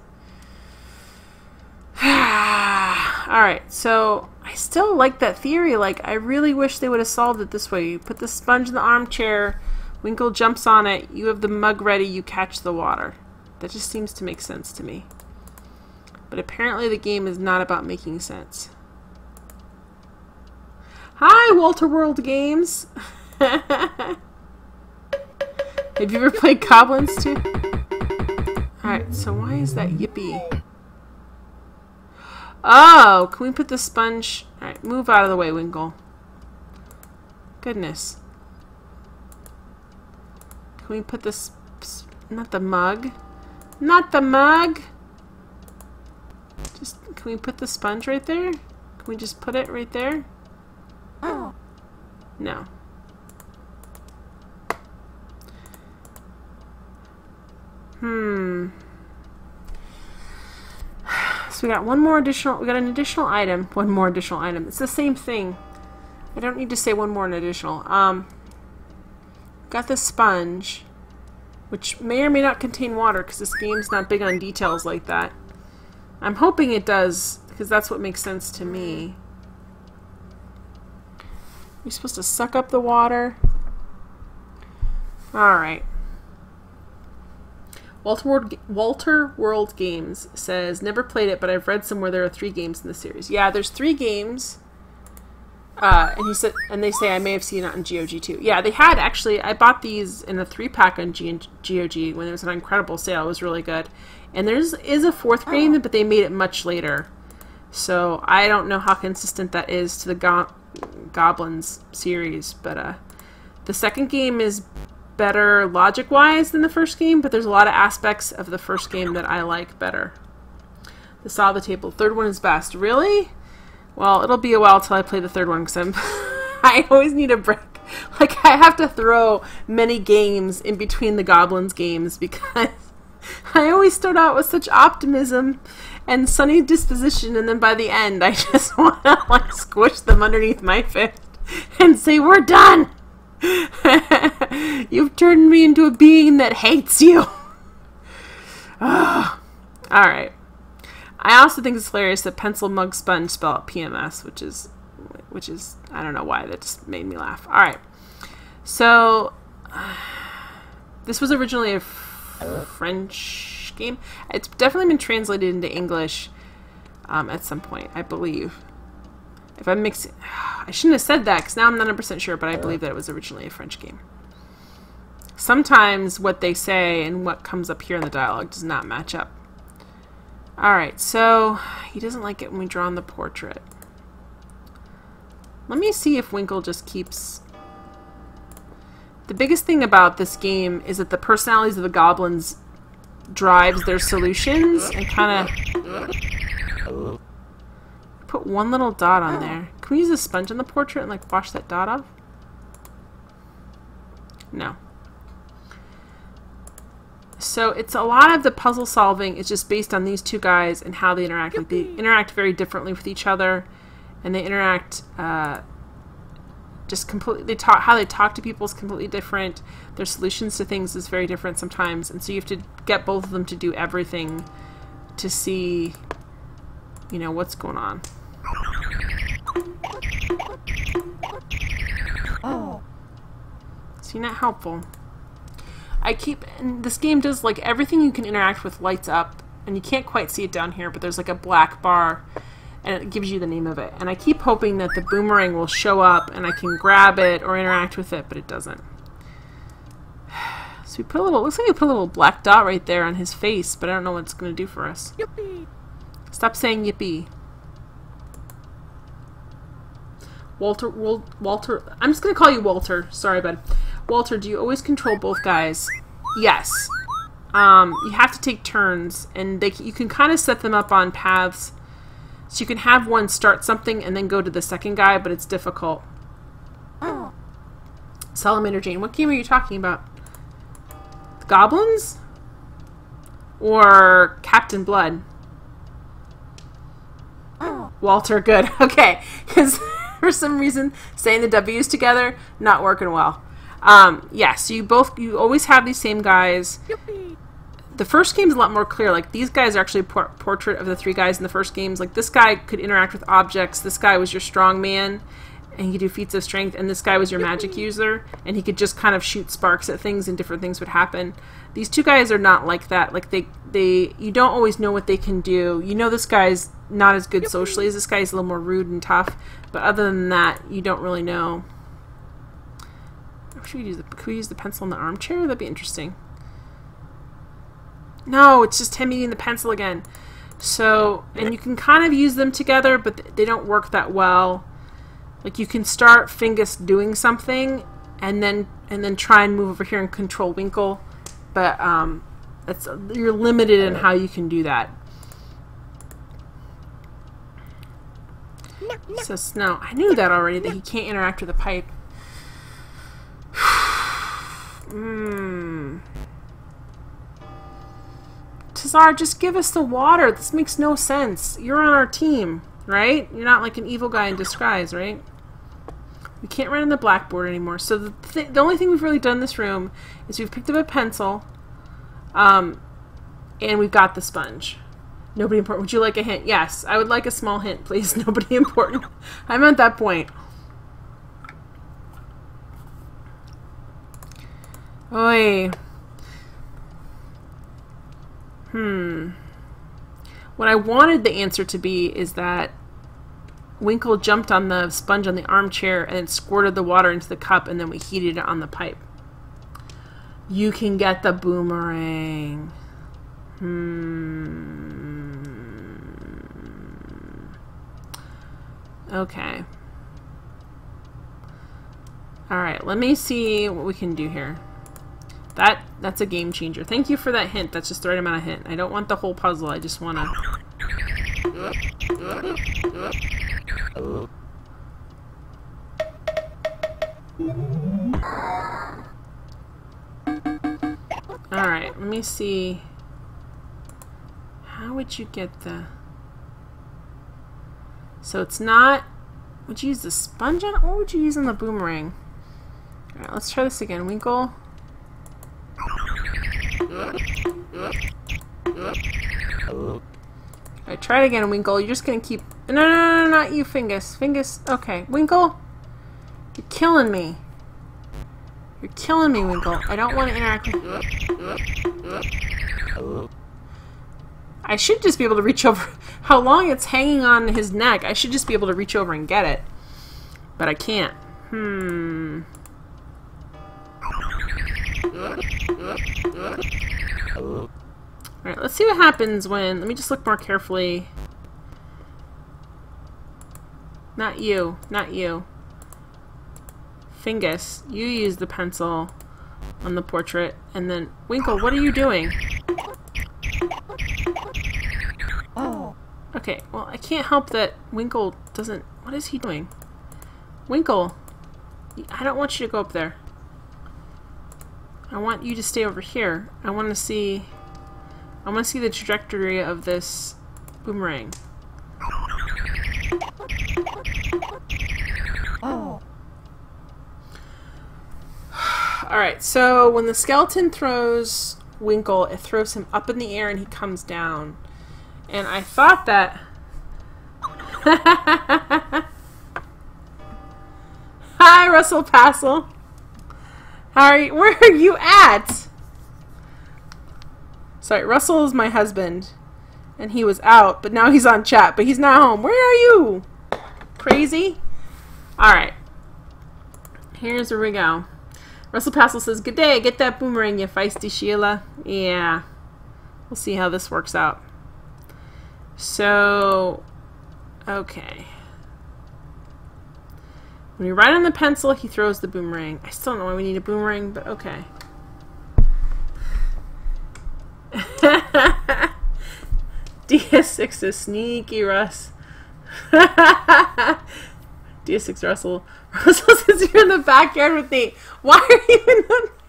Alright, so I still like that theory. Like, I really wish they would have solved it this way. You put the sponge in the armchair, Winkle jumps on it, you have the mug ready, you catch the water. That just seems to make sense to me. But apparently the game is not about making sense. Hi, Walter World Games! Have you ever played Goblins too? Alright, so why is that yippee? Oh, can we put the sponge... Alright, move out of the way, Winkle. Goodness. Can we put this... Not the mug. Not the mug! Just... Can we put the sponge right there? Can we just put it right there? Oh. No. So we got one more additional, we got an additional item, one more additional item. It's the same thing. I don't need to say one more and additional. Got the sponge, which may or may not contain water because this game's not big on details like that. I'm hoping it does because that's what makes sense to me. You're supposed to suck up the water. Alright. Walter World Games says, never played it, but I've read somewhere there are 3 games in the series. Yeah, there's 3 games. And he said, and they say I may have seen it on GOG too. Yeah, they had actually. I bought these in a 3-pack on GOG when it was an incredible sale. It was really good. And there is a 4th game, but they made it much later. So I don't know how consistent that is to the Goblins series. But the 2nd game is better logic-wise than the 1st game, but there's a lot of aspects of the 1st game that I like better. The saw the table. 3rd one is best. Really? Well, it'll be a while till I play the 3rd one because I always need a break. Like, I have to throw many games in between the Goblins games because I always start out with such optimism and sunny disposition, and then by the end I just want to like squish them underneath my fist and say, we're done! You've turned me into a being that hates you. Alright. I also think it's hilarious that pencil mug sponge spell out PMS, which is I don't know why, that just made me laugh. Alright. So this was originally a French game. It's definitely been translated into English at some point, I believe. If I'm mixing... I shouldn't have said that, because now I'm not 100% sure, but I believe that it was originally a French game. Sometimes what they say and what comes up here in the dialogue does not match up. Alright, so he doesn't like it when we draw on the portrait. Let me see if Winkle just keeps... The biggest thing about this game is that the personalities of the goblins drives their solutions and kind of... Put one little dot on there. Can we use a sponge on the portrait and like wash that dot off? No. So it's a lot of the puzzle solving is just based on these two guys and how they interact. Like they interact very differently with each other, and they interact just completely. How they talk to people is completely different. Their solutions to things is very different sometimes, and so you have to get both of them to do everything to see, you know, what's going on. Oh. See, not helpful. And this game does, like, everything you can interact with lights up, and you can't quite see it down here, but there's like a black bar, and it gives you the name of it. And I keep hoping that the boomerang will show up, and I can grab it or interact with it, but it doesn't. So we put a little, looks like we put a little black dot right there on his face, but I don't know what it's going to do for us. Yippee. Stop saying yippee. Walter, I'm just going to call you Walter. Sorry, bud. Walter, do you always control both guys? Yes. You have to take turns, and you can kind of set them up on paths. So you can have one start something and then go to the second guy, but it's difficult. Oh. Salamander Jane, what game are you talking about? The Goblins? Or Captain Blood? Oh. Walter, good. Okay, because for some reason saying the W's together not working well. Yeah, so you always have these same guys. Yippee. The first game's a lot more clear. Like, these guys are actually a portrait of the three guys in the first games. Like, this guy could interact with objects. This guy was your strong man, and he could do feats of strength. And this guy was your magic user, and he could just kind of shoot sparks at things, and different things would happen. These two guys are not like that. Like, you don't always know what they can do. You know this guy's not as good socially as this guy. He's a little more rude and tough. But other than that, you don't really know. Could we use the pencil in the armchair? That'd be interesting. No, it's just him eating the pencil again. So, and you can kind of use them together, but they don't work that well. Like, you can start Fingus doing something, and then try and move over here and control Winkle, but you're limited in how you can do that. So Snow, I knew that already, that he can't interact with the pipe. Tazar, just give us the water. This makes no sense. You're on our team, right? You're not like an evil guy in disguise, right? We can't write on the blackboard anymore. So the only thing we've really done in this room is we've picked up a pencil, and we've got the sponge. Nobody important. Would you like a hint? Yes, I would like a small hint, please. Nobody important. I'm at that point. Oy. What I wanted the answer to be is that Winkle jumped on the sponge on the armchair and then squirted the water into the cup, and then we heated it on the pipe. You can get the boomerang. Okay. Alright, let me see what we can do here. That's a game changer. Thank you for that hint. That's just the right amount of hint. I don't want the whole puzzle. I just want to... Alright, let me see. How would you get the... So it's not... Would you use the sponge on it? What would you use on the boomerang? Alright, let's try this again. Winkle. Alright, try it again, Winkle. You're just gonna keep... No, not you, Fingus. Fingus. Okay, Winkle. You're killing me. You're killing me, Winkle. I don't want to interact with... I should just be able to reach over... How long it's hanging on his neck, I should just be able to reach over and get it. But I can't. Alright, let's see what happens when... Let me just look more carefully. Not you. Not you. Fingus, you use the pencil on the portrait. And then... Winkle, what are you doing? Okay, well, I can't help that Winkle doesn't... What is he doing? Winkle! I don't want you to go up there. I want you to stay over here. I want to see the trajectory of this boomerang. Alright, so when the skeleton throws Winkle, it throws him up in the air and he comes down. And I thought that... Hi, Russell Passel. How are you? Where are you at? Sorry, Russell is my husband. And he was out, but now he's on chat. But he's not home. Where are you? Crazy? Alright. Here's where we go. Russell Passel says, "Good day. Get that boomerang, you feisty Sheila." Yeah. We'll see how this works out. So, okay. When you write on the pencil, he throws the boomerang. I still don't know why we need a boomerang, but okay. DS6 is sneaky, Russ. DS6 Russell. Russell says you're in the backyard with Nate. Why are you in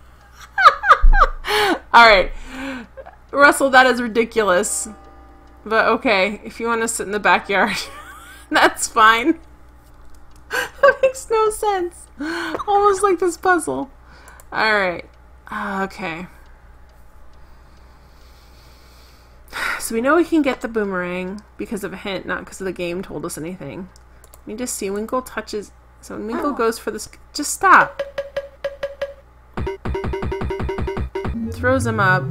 the... Alright. Russell, that is ridiculous. But okay, if you want to sit in the backyard, that's fine. That makes no sense. Almost like this puzzle. Alright. Okay. So we know we can get the boomerang because of a hint, not because of the game told us anything. Let me just see. Winkle touches... So when Winkle goes for this... Just stop! Throws him up.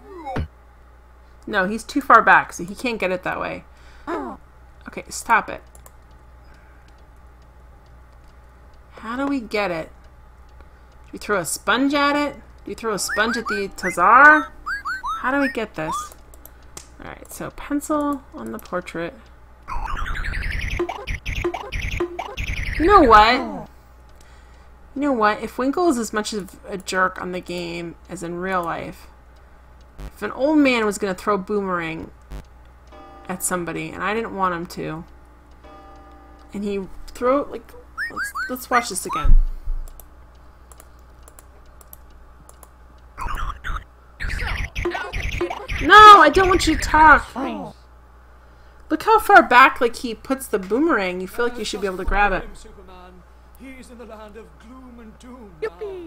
No, he's too far back, so he can't get it that way. Okay, stop it. How do we get it? Do we throw a sponge at it? Do you throw a sponge at the Tazar? How do we get this? Alright, so pencil on the portrait. You know what? You know what? If Winkle is as much of a jerk on the game as in real life, if an old man was going to throw boomerang at somebody and I didn't want him to, and he throw it like... Let's watch this again. No, I don't want you to talk. Oh. Look how far back, like, he puts the boomerang. You feel like you should be able to grab it. He's in the land of gloom and doom. Yippee.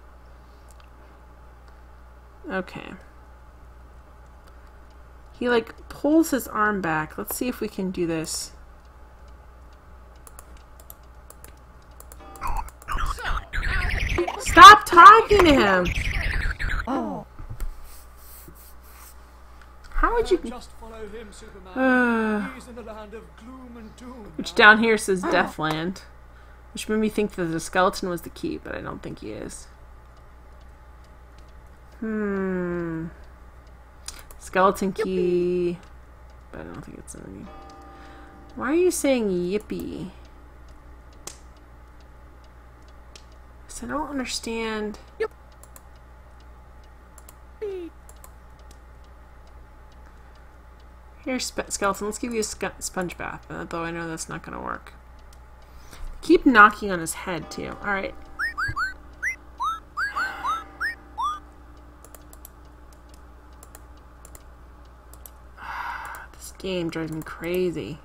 Okay. He, like, pulls his arm back. Let's see if we can do this. Stop talking to him! Oh. How would you... Just follow him, Superman. He's in the land of gloom and doom. Which down here says Deathland. Which made me think that the skeleton was the key, but I don't think he is. Skeleton key. But I don't think it's in the game. Why are you saying yippee? I don't understand. Yep. Here, skeleton, let's give you a sponge bath, though I know that's not going to work. Keep knocking on his head, too. Alright. This game drives me crazy.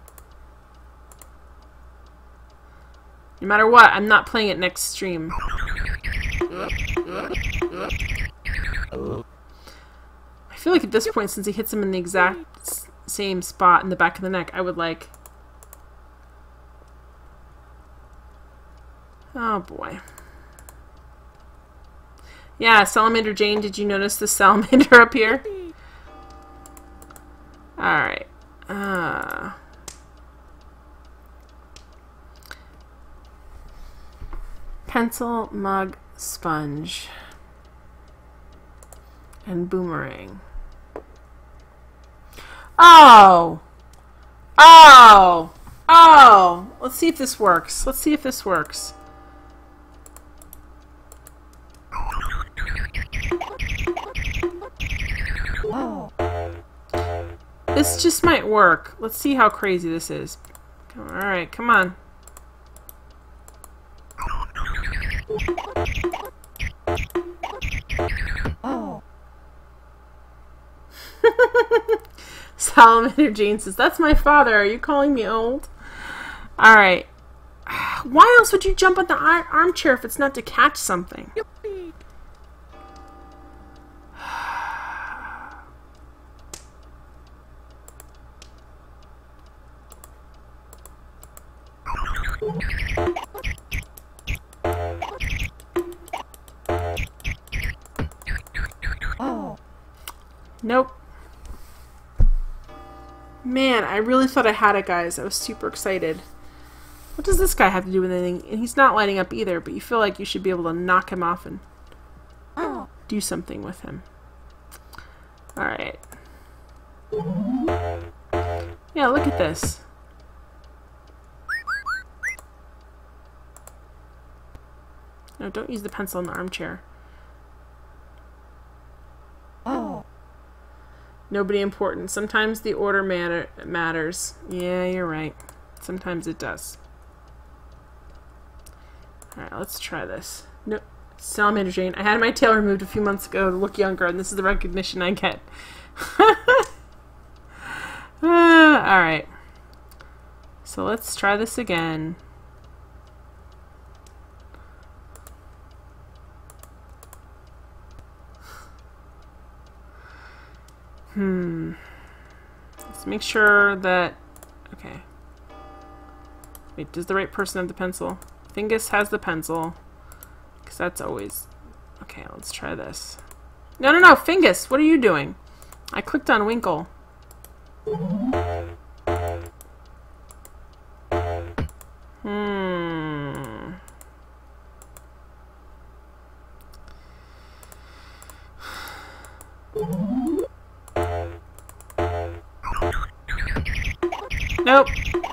No matter what, I'm not playing it next stream. I feel like at this point, since he hits him in the exact same spot in the back of the neck, I would like... Oh boy. Yeah, Salamander Jane, did you notice the salamander up here? Alright. Pencil, mug, sponge, and boomerang. Oh! Oh! Oh! Let's see if this works. Let's see if this works. This just might work. Let's see how crazy this is. Alright, come on. Salamander Jane says, "That's my father. Are you calling me old?" Alright. Why else would you jump on the armchair if it's not to catch something? Nope. Man, I really thought I had it, guys. I was super excited. What does this guy have to do with anything? And he's not lighting up either, but you feel like you should be able to knock him off and do something with him. Alright. Yeah, look at this. No, don't use the pencil in the armchair. Nobody important. Sometimes the order matters. Yeah, you're right. Sometimes it does. Alright, let's try this. No, Salamander Jane. I had my tail removed a few months ago to look younger, and this is the recognition I get. Alright. So let's try this again. Let's make sure that... Okay. Wait, does the right person have the pencil? Fingus has the pencil. Because that's always... Okay, let's try this. No, no, no! Fingus! What are you doing? I clicked on Winkle. Nope.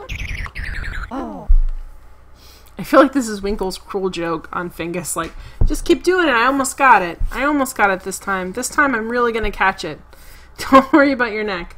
I feel like this is Winkle's cruel joke on Fingus. Like, just keep doing it. I almost got it. I almost got it this time. This time I'm really going to catch it. Don't worry about your neck.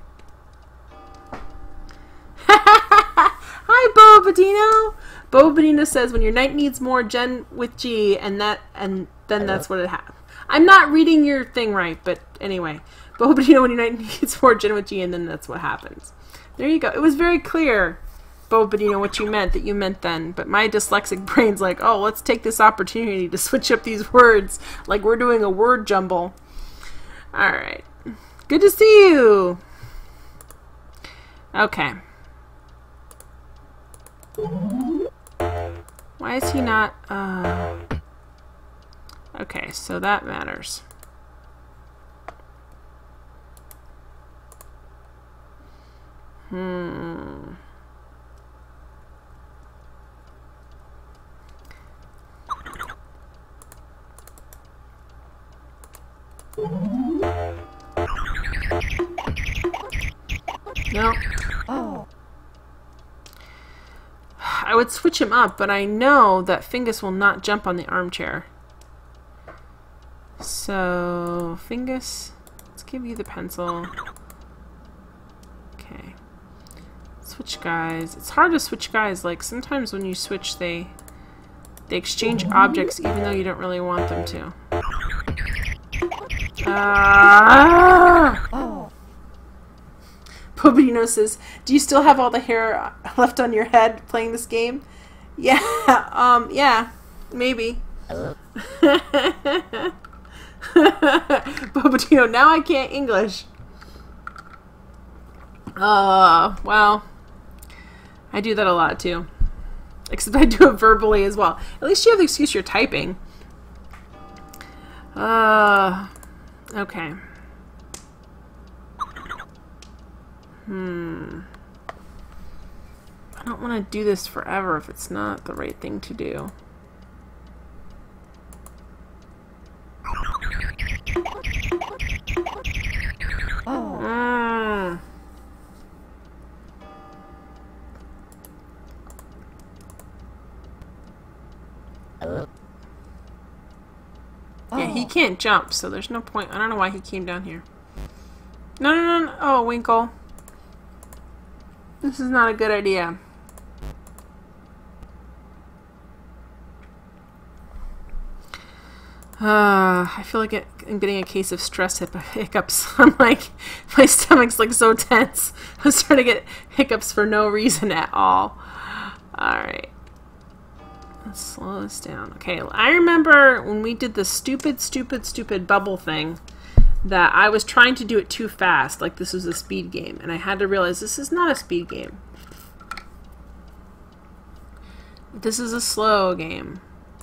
Hi, Bobadino. Bobadino says, when your knight needs more gen with G, and then that's what it happens. I'm not reading your thing right, but anyway. Bobadino, when your knight needs more gen with G, and then that's what happens. There you go. It was very clear, Bobadino, what you meant then. But my dyslexic brain's like, oh, let's take this opportunity to switch up these words like we're doing a word jumble. Alright. Good to see you! Okay. Why is he not... Okay, so that matters. No. I would switch him up, but I know that Fingus will not jump on the armchair. So, Fingus, let's give you the pencil. Okay. Switch guys. It's hard to switch guys. Like, sometimes when you switch, they exchange objects even though you don't really want them to. Bobadino says, do you still have all the hair left on your head playing this game? Yeah, yeah, maybe. But you know, now I can't English. Well, I do that a lot too. Except I do it verbally as well. At least you have the excuse you're typing. Okay. I don't want to do this forever if it's not the right thing to do. Yeah, he can't jump, so there's no point. I don't know why he came down here. No, no, no, no. Oh, Winkle. This is not a good idea. I feel like I'm getting a case of stress hiccups. I'm like, my stomach's like so tense. I'm starting to get hiccups for no reason at all. Alright. Let's slow this down. Okay, I remember when we did the stupid bubble thing that I was trying to do it too fast, like this was a speed game, and I had to realize this is not a speed game. This is a slow game.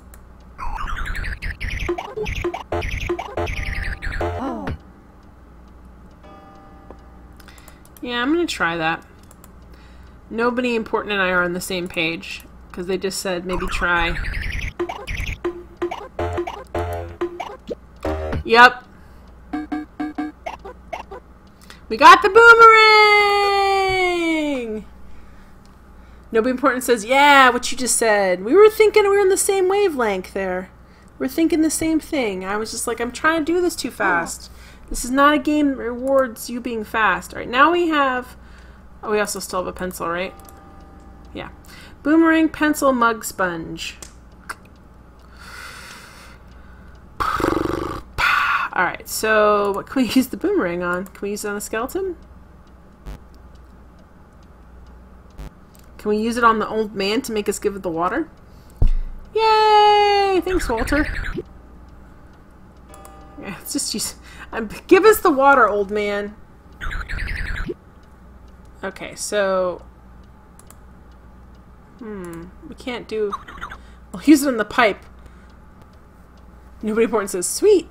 Yeah, I'm gonna try that. Nobody important and I are on the same page, because they just said maybe try. Yep. We got the boomerang! Nobody important says, yeah, what you just said. We were thinking we were on the same wavelength there. We're thinking the same thing. I was just like, I'm trying to do this too fast. This is not a game that rewards you being fast. Alright, now we have... Oh, we also still have a pencil, right? Yeah. Boomerang, pencil, mug, sponge. Alright, so what can we use the boomerang on? Can we use it on a skeleton? Can we use it on the old man to make us give it the water? Yay! Thanks, Walter. Yeah, it's just use... give us the water, old man. Okay, so... we can't do... We'll use it on the pipe. Nobody important says, sweet!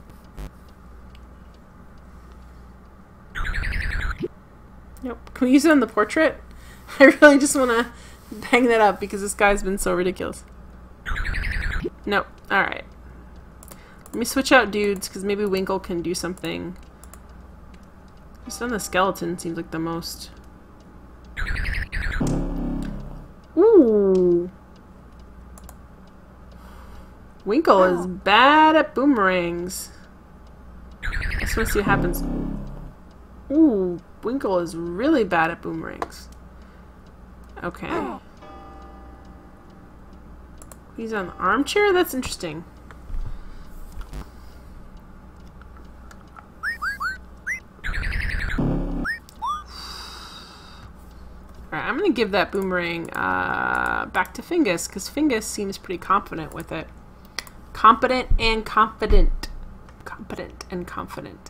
Nope. Can we use it on the portrait? I really just want to hang that up because this guy's been so ridiculous. Nope. Alright. Let me switch out dudes because maybe Winkle can do something. Just on the skeleton seems like the most... Ooh! Winkle is bad at boomerangs. I just want to see what happens. Ooh, Winkle is really bad at boomerangs. Okay. He's on the armchair? That's interesting. Alright, I'm gonna give that boomerang back to Fingus, because Fingus seems pretty confident with it. Competent and confident. Competent and confident.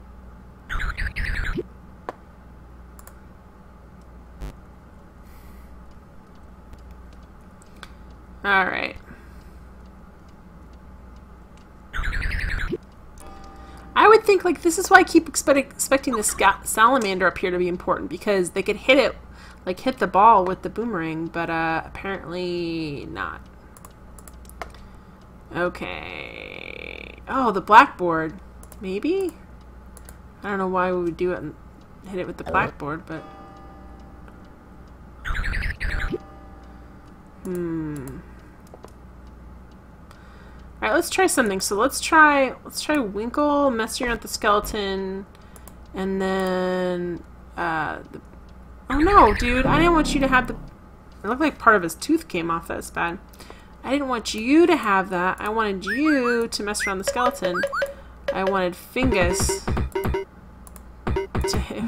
Alright. I would think, like, this is why I keep expecting the salamander up here to be important, because they could hit it, like, hit the ball with the boomerang, but, apparently not. Okay. Oh, the blackboard. Maybe? I don't know why we would do it and hit it with the blackboard, but... Alright, let's try something. So let's try Winkle messing around with the skeleton, and then oh no, dude! I didn't want you to have the. It looked like part of his tooth came off. That's bad. I didn't want you to have that. I wanted you to mess around the skeleton. I wanted Fingus to hit.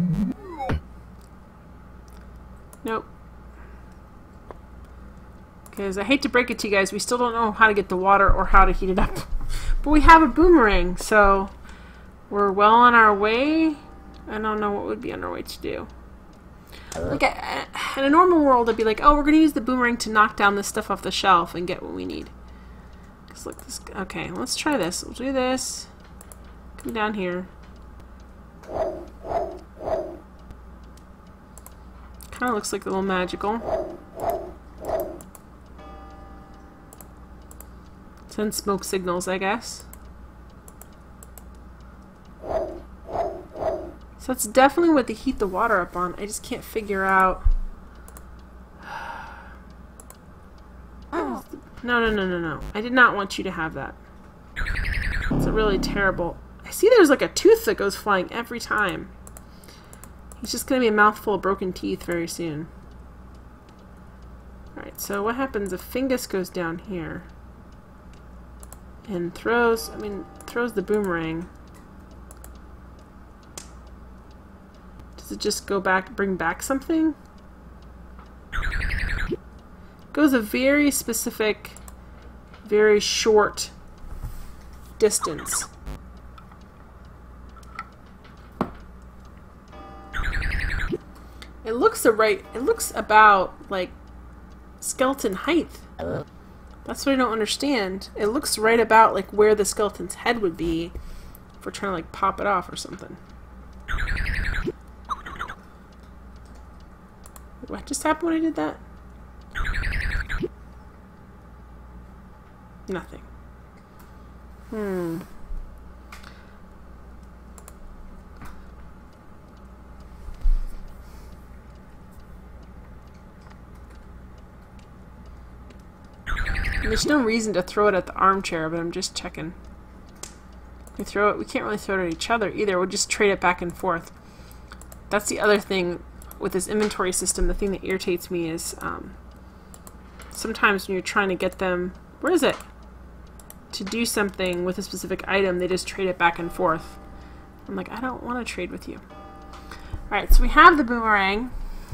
Nope. Because I hate to break it to you guys, we still don't know how to get the water or how to heat it up. But we have a boomerang, so we're well on our way. I don't know what would be on our way to do. Like, in a normal world, I'd be like, oh, we're going to use the boomerang to knock down this stuff off the shelf and get what we need. Because look, this, okay, let's try this. We'll do this. Come down here. Kind of looks like a little magical. Send smoke signals, I guess. So that's definitely what they heat the water up on. I just can't figure out. No. I did not want you to have that. It's a really terrible. I see there's like a tooth that goes flying every time. He's just going to be a mouthful of broken teeth very soon. Alright, so what happens if Fingus goes down here and throws the boomerang? Does it just go back, bring back something? It goes a very specific, very short distance. It looks about like skeleton height. That's what I don't understand. It looks right about like where the skeleton's head would be if we're trying to like pop it off or something. What just happened when I did that? Nothing. There's no reason to throw it at the armchair, but I'm just checking. We throw it. We can't really throw it at each other either. We'll just trade it back and forth. That's the other thing with this inventory system. The thing that irritates me is sometimes when you're trying to get them, where is it? To do something with a specific item, they just trade it back and forth. I'm like, I don't want to trade with you. Alright, so we have the boomerang.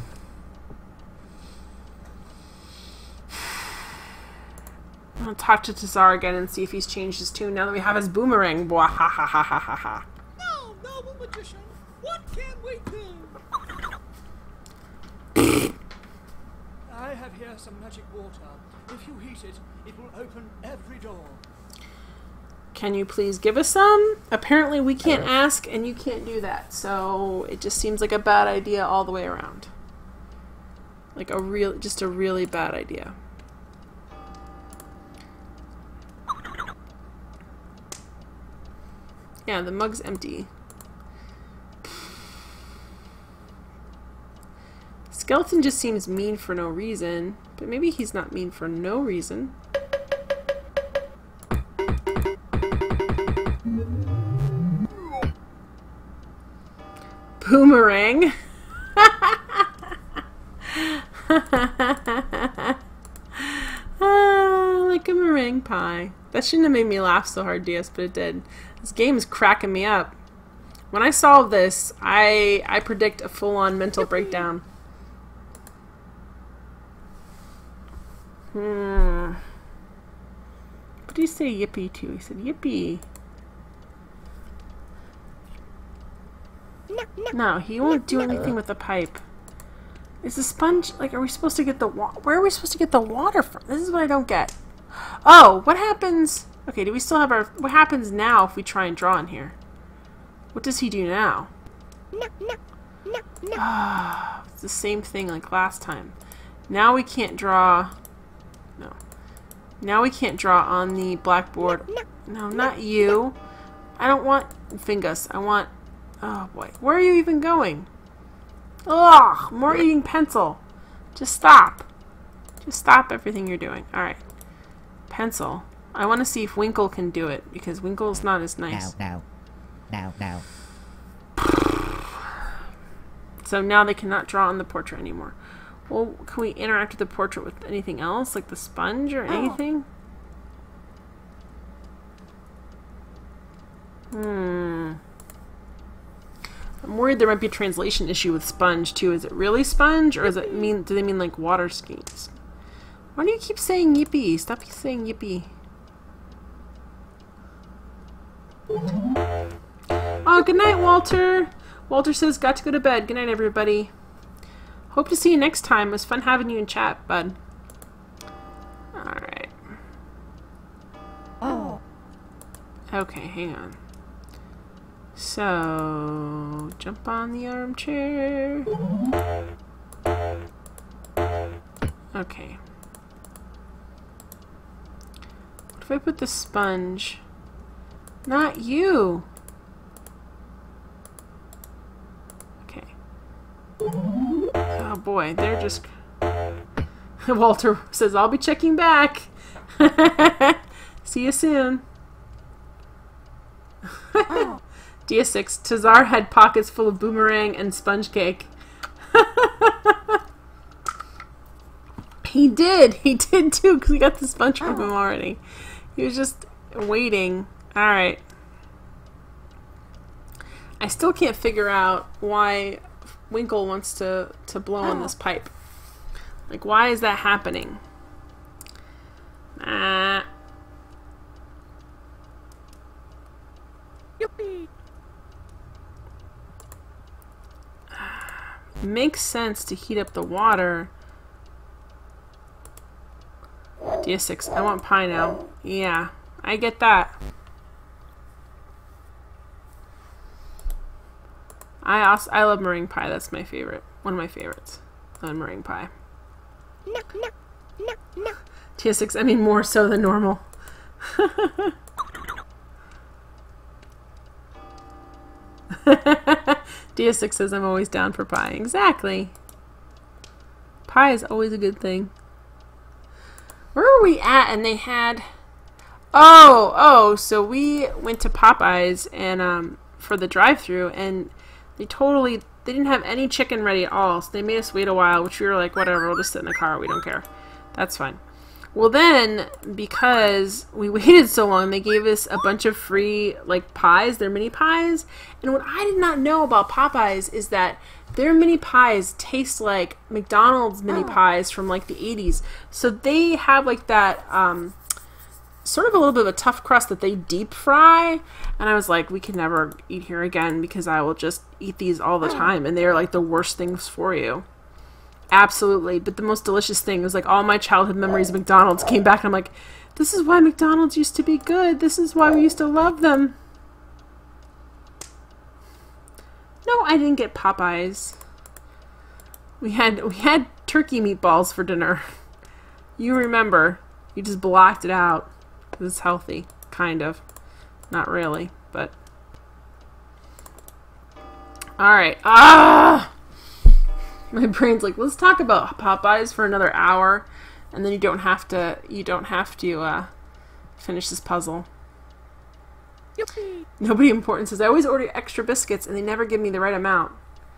I'm going to talk to Tazar again and see if he's changed his tune now that we have his boomerang. Blah, ha ha ha ha ha ha. Now, noble magician, what can we do? I have here some magic water. If you heat it, it will open every door. Can you please give us some? Apparently we can't ask and you can't do that. So it just seems like a bad idea all the way around. Like just a really bad idea. Yeah, the mug's empty. Skeleton just seems mean for no reason, but maybe he's not mean for no reason. Boomerang. Like a meringue pie. That shouldn't have made me laugh so hard, DS, but it did. This game is cracking me up. When I solve this, I predict a full-on mental breakdown. What did he say yippee to? He said yippee. No, he won't do anything with the pipe. Is the sponge, like, are we supposed to get the where are we supposed to get the water from? This is what I don't get. Oh, what happens? Okay, do we still have our, what happens now if we try and draw in here? What does he do now? It's the same thing like last time. Now we can't draw. No. Now we can't draw on the blackboard. No, not you. I don't want Fingus. I want... Oh boy. Where are you even going? Ugh! More eating pencil. Just stop. Just stop everything you're doing. Alright. Pencil. I want to see if Winkle can do it, because Winkle's not as nice. Now. So now they cannot draw on the portrait anymore. Well, can we interact with the portrait with anything else, like the sponge or anything? I'm worried there might be a translation issue with sponge too. Is it really sponge, or is it do they mean like water schemes? Why do you keep saying yippee? Stop saying yippee. Oh, good night, Walter. Walter says, got to go to bed. Good night, everybody. Hope to see you next time. It was fun having you in chat, bud. Alright. Oh. Okay, hang on. So, jump on the armchair. Okay. What if I put the sponge? Not you! Okay. Oh boy, they're just... Walter says, I'll be checking back. See you soon. DS6, Tazar had pockets full of boomerang and sponge cake. He did too, because he got the sponge from him already. He was just waiting. Alright. I still can't figure out why Winkle wants to blow on this pipe. Like, why is that happening? Yippee. Makes sense to heat up the water. DS6, I want pie now. Yeah, I get that. I love meringue pie. That's my favorite. One of my favorites. Meringue pie. DS6, I mean more so than normal. DS6 says I'm always down for pie. Exactly. Pie is always a good thing. Where were we at? And they had... Oh, so we went to Popeyes and for the drive-thru, and they didn't have any chicken ready at all, so they made us wait a while, which we were like, whatever, we'll just sit in the car, we don't care. That's fine. Well then, because we waited so long, they gave us a bunch of free, like, pies, their mini pies, and what I did not know about Popeyes is that their mini pies taste like McDonald's mini pies from, like, the 80s. So they have, like, that, sort of a little bit of a tough crust that they deep fry, and I was like, we can never eat here again because I will just eat these all the time, and they're, like, the worst things for you. Absolutely, but the most delicious thing was like all my childhood memories of McDonald's came back, and I'm like, this is why McDonald's used to be good. This is why we used to love them. No, I didn't get Popeyes. We had turkey meatballs for dinner. You remember. You just blocked it out. It was healthy, kind of. Not really, but alright. My brain's like, let's talk about Popeyes for another hour, and then you don't have to finish this puzzle. Yippee. Nobody important says, I always order extra biscuits, and they never give me the right amount.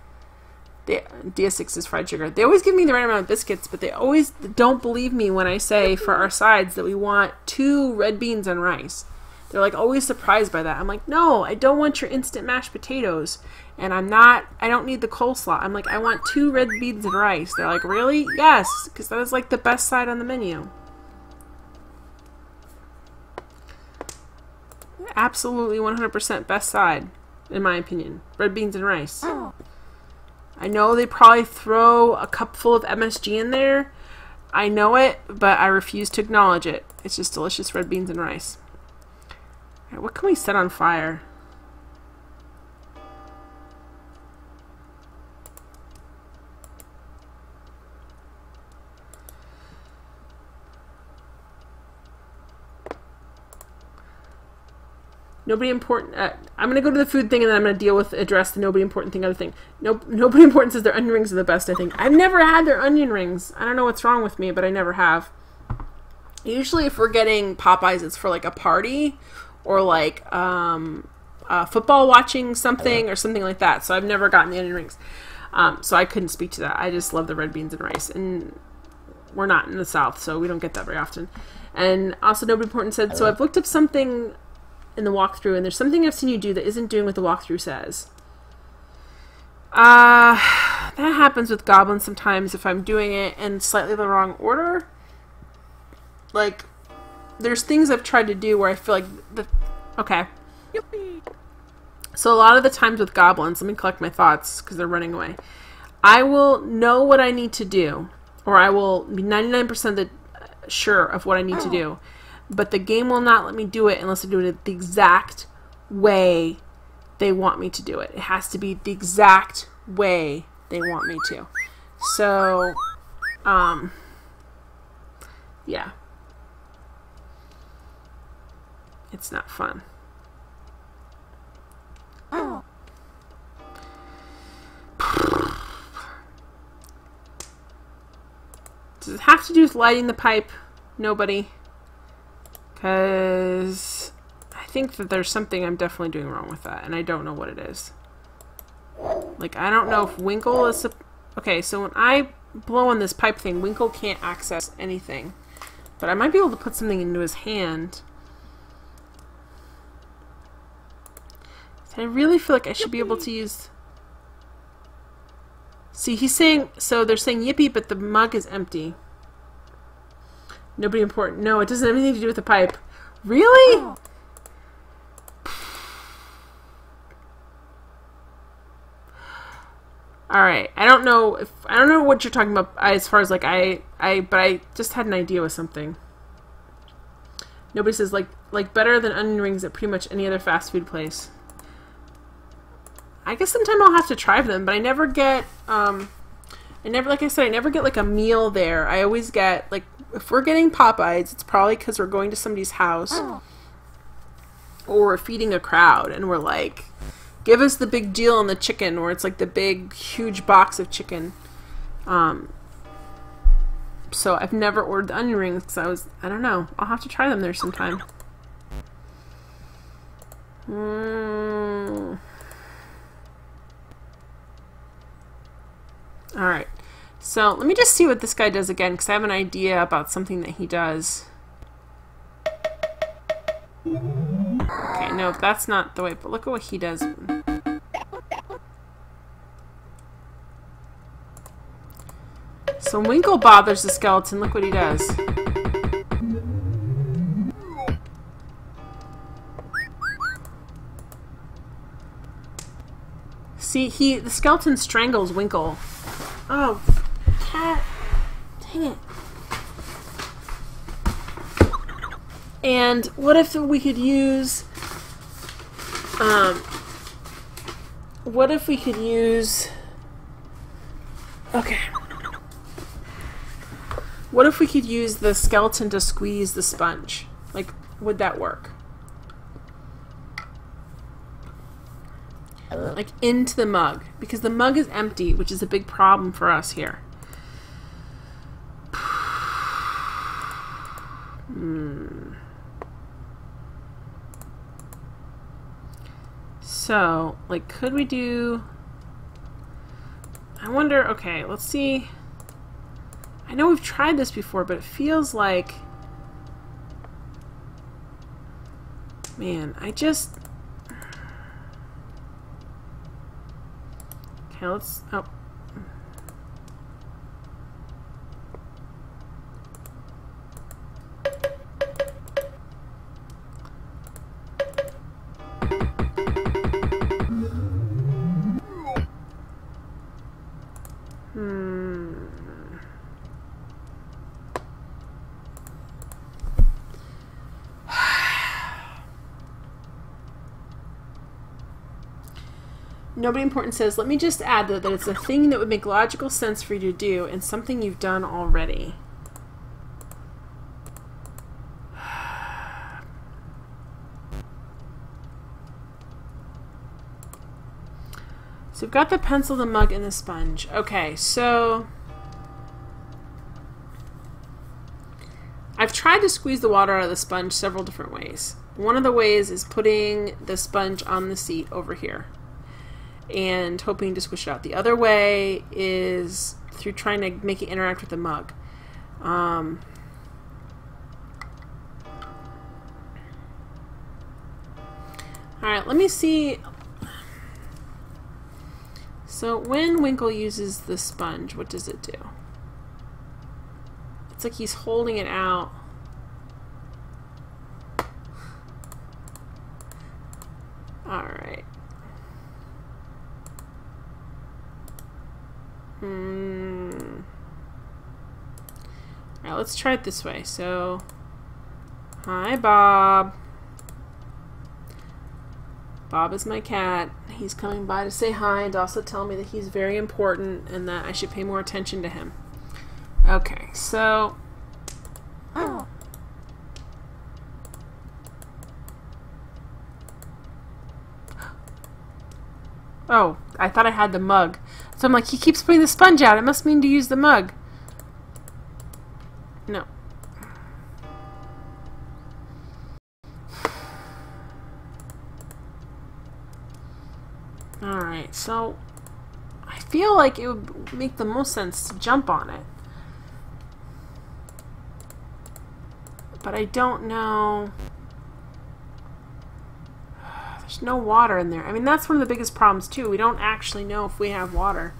DS6 is fried sugar. They always give me the right amount of biscuits, but they always don't believe me when I say for our sides that we want 2 red beans and rice. They're like always surprised by that. I'm like, no, I don't want your instant mashed potatoes. And I don't need the coleslaw. I'm like, I want 2 red beans and rice. They're like, really? Yes, because that is like the best side on the menu. Absolutely 100% best side, in my opinion. Red beans and rice. I know they probably throw a cupful of MSG in there. I know it, but I refuse to acknowledge it. It's just delicious red beans and rice. All right, what can we set on fire? Nobody important. I'm going to go to the food thing, and then I'm going to address the nobody important thing other thing. Nobody important says their onion rings are the best, I think. I've never had their onion rings. I don't know what's wrong with me, but I never have. Usually if we're getting Popeyes, it's for like a party or like football watching something or something like that. So I've never gotten the onion rings. So I couldn't speak to that. I just love the red beans and rice. And we're not in the South, so we don't get that very often. And also nobody important said, so I've looked up something in the walkthrough, and there's something I've seen you do that isn't doing what the walkthrough says. That happens with Goblins sometimes if I'm doing it in slightly the wrong order. like, there's things I've tried to do where I feel like okay. Yippee! So a lot of the times with goblins, let me collect my thoughts because they're running away. I will know what I need to do, or I will be 99% sure of what I need to do, but the game will not let me do it unless I do it the exact way they want me to do it. It has to be the exact way they want me to. So, yeah. It's not fun. Does it have to do with lighting the pipe? Nobody. Because I think that there's something I'm definitely doing wrong with that, and I don't know what it is. Like, I don't know if Winkle is... Okay, so when I blow on this pipe thing, Winkle can't access anything. But I might be able to put something into his hand. So I really feel like I should be able to use... See, he's saying... So they're saying yippee, but the mug is empty. Nobody important. No, it doesn't have anything to do with the pipe. Really? Alright, I don't know what you're talking about as far as like but I just had an idea with something. Nobody says like better than onion rings at pretty much any other fast food place. I guess sometime I'll have to try them, but I never get like I said, I never get like a meal there. I always get like, if we're getting Popeyes, it's probably because we're going to somebody's house or we're feeding a crowd and we're like, give us the big deal on the chicken, or it's like the big, huge box of chicken. So I've never ordered the onion rings because I don't know. I'll have to try them there sometime. Alright. So let me just see what this guy does again, because I have an idea about something that he does. Okay, no, that's not the way, but look at what he does. So Winkle bothers the skeleton, look what he does. See, the skeleton strangles Winkle. Oh, cat. Dang it. And what if we could use... what if we could use... Okay. What if we could use the skeleton to squeeze the sponge? Like, would that work? Like, into the mug. Because the mug is empty, which is a big problem for us here. So, like, could we do... I wonder... Okay, let's see... I know we've tried this before, but it feels like... Man, I just... Okay, let's... Oh. Nobody Important says, let me just add that it's a thing that would make logical sense for you to do and something you've done already. So we've got the pencil, the mug, and the sponge. Okay, so... I've tried to squeeze the water out of the sponge several different ways. One of the ways is putting the sponge on the seat over here and hoping to squish it out. The other way is through trying to make it interact with the mug. Alright, let me see. So when Winkle uses the sponge, what does it do? It's like he's holding it out. Alright, let's try it this way. So, hi, Bob. Bob is my cat. He's coming by to say hi and also tell me that he's very important and that I should pay more attention to him. Okay, so... Oh. Oh, I thought I had the mug. So I'm like, he keeps putting the sponge out. It must mean to use the mug. No. Alright, so I feel like it would make the most sense to jump on it. But I don't know. There's no water in there. I mean, that's one of the biggest problems too. We don't actually know if we have water.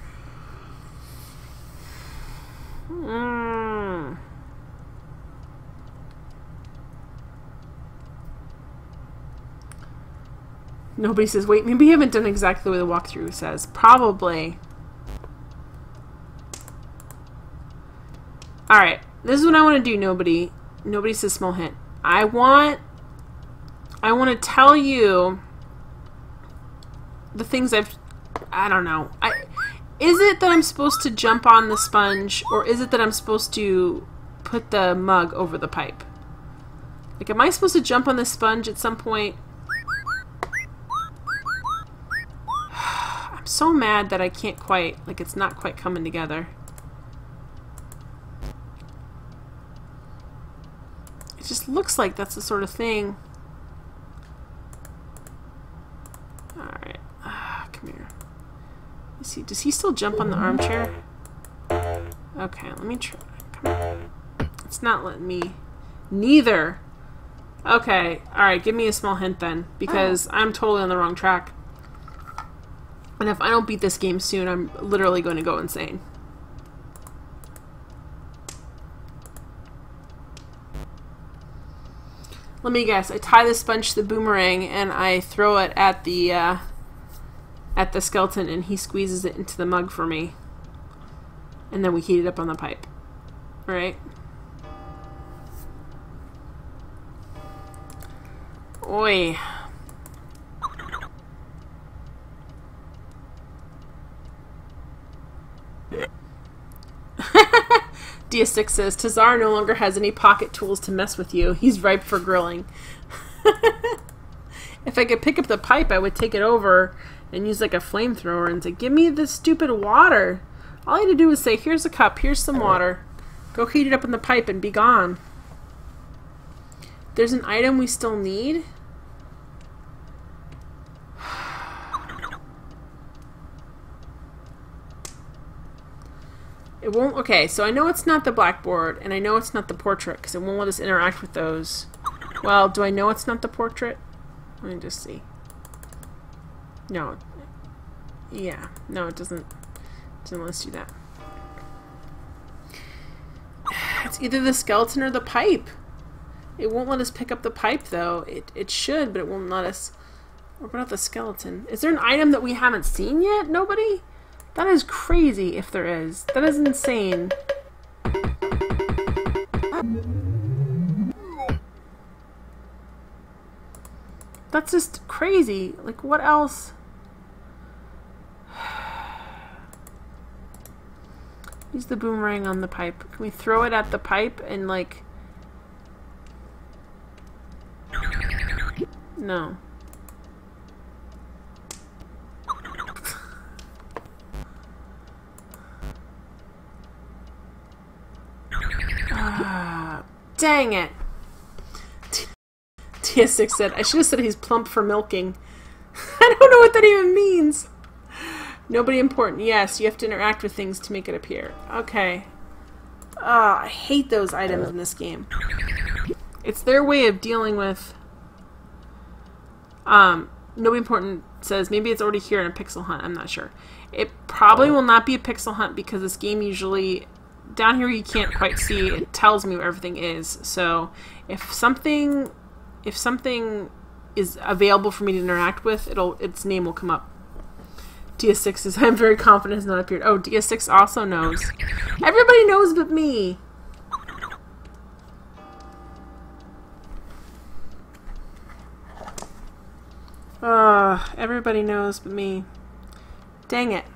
Nobody says, wait, maybe you haven't done exactly the way the walkthrough says. Probably. Alright, this is what I want to do, nobody. Nobody says small hint. I want to tell you the things I don't know. Is it that I'm supposed to jump on the sponge, or is it that I'm supposed to put the mug over the pipe? Like, am I supposed to jump on the sponge at some point? I'm so mad that I can't quite, like, it's not quite coming together. It just looks like that's the sort of thing. Alright. Come here. Let's see. Does he still jump on the armchair? Okay, let me try. Come on. It's not letting me. Neither. Okay. Alright, give me a small hint then. Because I'm totally on the wrong track. And if I don't beat this game soon, I'm literally going to go insane. Let me guess. I tie the sponge to the boomerang and I throw it at the skeleton and he squeezes it into the mug for me. And then we heat it up on the pipe. Right? Oi. Dia6 says, Tazar no longer has any pocket tools to mess with you. He's ripe for grilling. If I could pick up the pipe, I would take it over and use like a flamethrower and say, give me this stupid water. All I had to do was say, here's a cup, here's some water. Go heat it up in the pipe and be gone. There's an item we still need. It won't, okay, so I know it's not the blackboard, and I know it's not the portrait, because it won't let us interact with those. Well, do I know it's not the portrait? Let me just see. No. Yeah, no, it doesn't let us do that. It's either the skeleton or the pipe. It won't let us pick up the pipe, though. It should, but it won't let us. What about the skeleton? Is there an item that we haven't seen yet? Nobody? That is crazy if there is. That is insane. That's just crazy. Like, what else? Use the boomerang on the pipe. Can we throw it at the pipe and, like... No. Dang it. Dia6 said, I should have said he's plump for milking. I don't know what that even means. Nobody important. Yes, you have to interact with things to make it appear. Okay. I hate those items in this game. It's their way of dealing with... Nobody important says, maybe it's already here in a pixel hunt. I'm not sure. It probably will not be a pixel hunt because this game usually... Down here you can't quite see. It tells me where everything is. So if something is available for me to interact with, its name will come up. Dia6 says, I'm very confident has not appeared. Oh, Dia6 also knows. Everybody knows but me. Everybody knows but me. Dang it.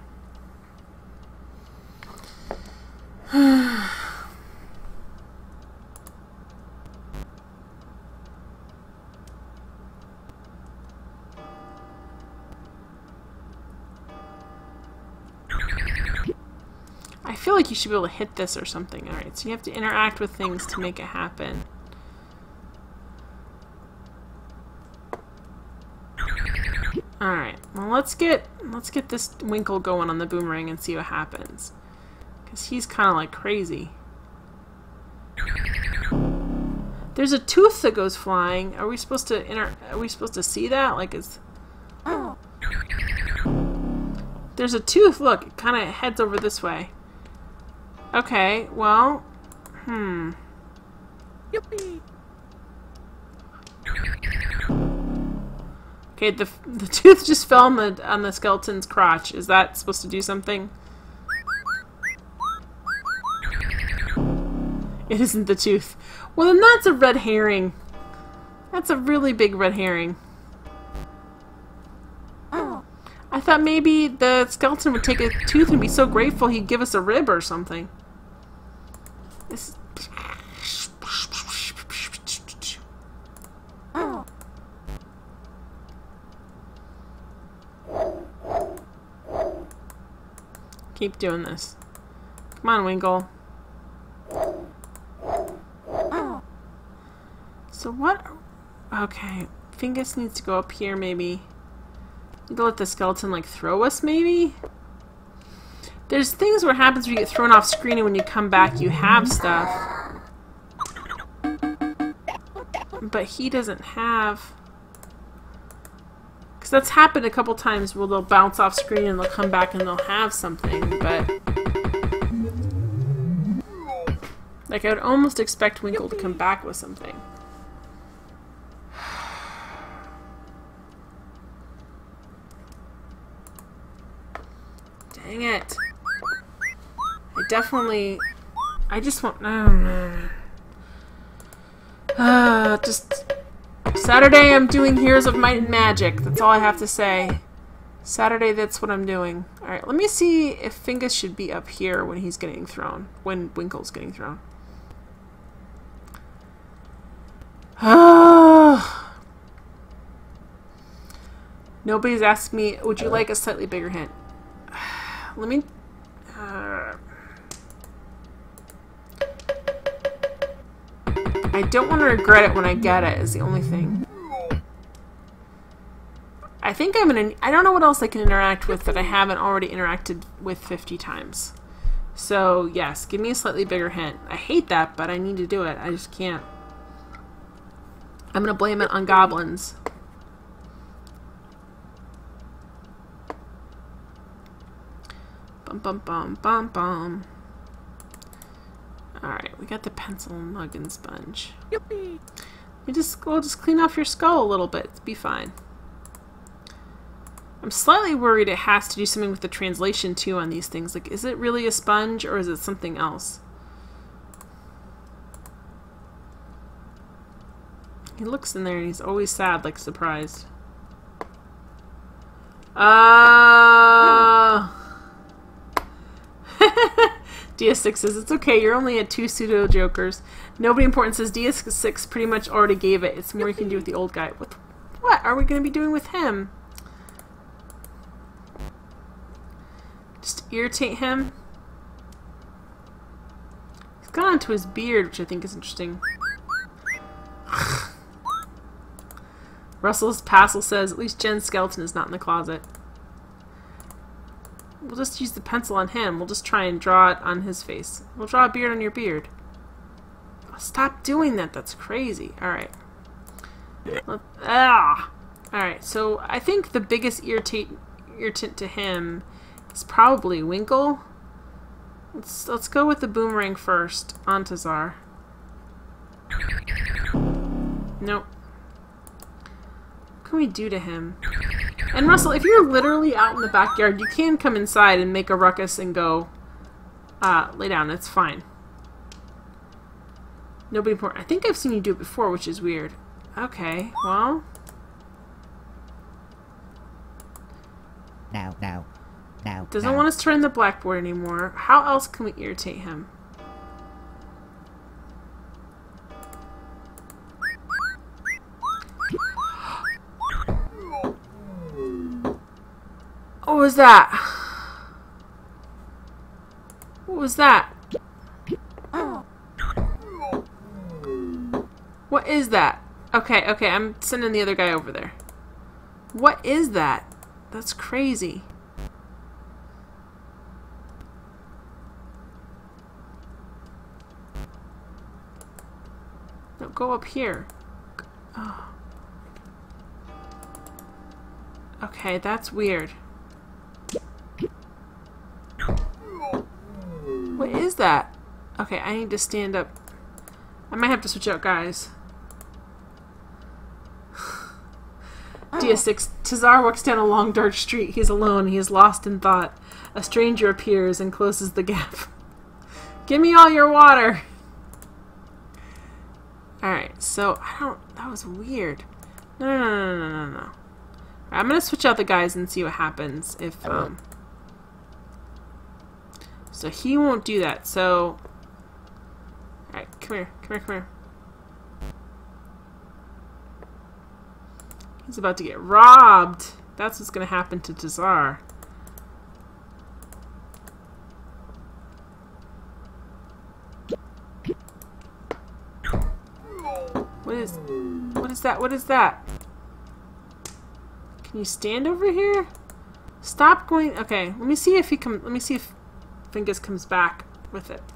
I feel like you should be able to hit this or something. Alright, so you have to interact with things to make it happen. Alright, well let's get this Winkle going on the boomerang and see what happens. Because he's kind of like crazy. There's a tooth that goes flying. Are we supposed to see that? Like it's... There's a tooth, look, it kind of heads over this way. Okay, well, Yippee! Okay, the tooth just fell on the skeleton's crotch. Is that supposed to do something? It isn't the tooth. Well, then that's a red herring. That's a really big red herring. I thought maybe the skeleton would take a tooth and be so grateful he'd give us a rib or something. This... Keep doing this. Come on, Winkle. So what... Okay. Fingus needs to go up here, maybe. Need to let the skeleton, like, throw us, maybe? There's things where it happens when you get thrown off screen and when you come back you have stuff. But he doesn't have... Because that's happened a couple times where they'll bounce off screen and they'll come back and they'll have something, but... Like, I would almost expect Winkle to come back with something. Dang it. I just want... just... Saturday I'm doing Heroes of Might and Magic. That's all I have to say. Saturday, that's what I'm doing. Alright, let me see if Fingus should be up here when he's getting thrown. When Winkle's getting thrown. Nobody's asked me, would you like a slightly bigger hint? Let me... I don't want to regret it when I get it, is the only thing. I think I'm gonna... I don't know what else I can interact with that I haven't already interacted with 50 times. So, yes, give me a slightly bigger hint. I hate that, but I need to do it. I just can't. I'm gonna blame it on goblins. Bum bum bum bum bum. Alright, we got the pencil, mug, and sponge. Yippee! We'll just clean off your skull a little bit. It'll be fine. I'm slightly worried it has to do something with the translation too on these things. Like, is it really a sponge or is it something else? He looks in there and he's always sad, like surprised. DS6 says, it's okay, you're only at 2 pseudo jokers. Nobody important says DS6 pretty much already gave it. It's more you can do with the old guy. What are we going to be doing with him? Just irritate him? He's gone onto his beard, which I think is interesting. Russell's Passel says, at least Jen's skeleton is not in the closet. We'll just use the pencil on him. We'll just try and draw it on his face. We'll draw a beard on your beard. Stop doing that. That's crazy. Alright. Alright, so I think the biggest irritant to him is probably Winkle. Let's go with the boomerang first. On to Czar. Nope. What can we do to him? And Russell, if you're literally out in the backyard, you can come inside and make a ruckus and go lay down. It's fine. Nobody important. I think I've seen you do it before, which is weird. Okay, well. Doesn't want us to turn the blackboard anymore. How else can we irritate him? What was that? What was that? What is that? Okay, okay, I'm sending the other guy over there. What is that? That's crazy. No, go up here. Oh. Okay, that's weird. What is that? Okay, I need to stand up. I might have to switch out guys. DS6. Tazar walks down a long dark street. He is alone. He is lost in thought. A stranger appears and closes the gap. Give me all your water! Alright, so I don't... That was weird. No. I'm gonna switch out the guys and see what happens if, So he won't do that, so... Alright, come here. He's about to get robbed. That's what's gonna happen to Tazar. What is that? Can you stand over here? Stop going. Okay, let me see if Fingus comes back with it.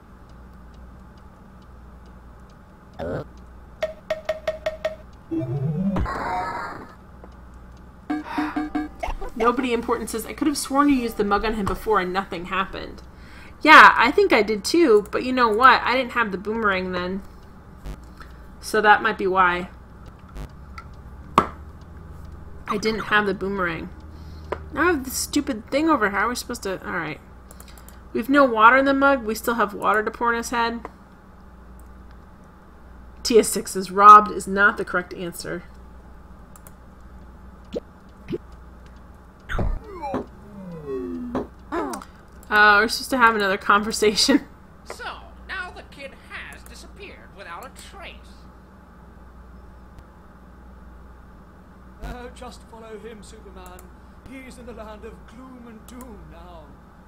Nobody important says, I could have sworn you used the mug on him before and nothing happened. Yeah, I think I did too, but you know what? I didn't have the boomerang then. So that might be why. I didn't have the boomerang. Now I have this stupid thing over here. How are we supposed to... Alright. We have no water in the mug. We still have water to pour in his head. TS6 says robbed is not the correct answer. We're supposed to have another conversation. So, now the kid has disappeared without a trace. Just follow him, Superman. He's in the land of gloom and doom now.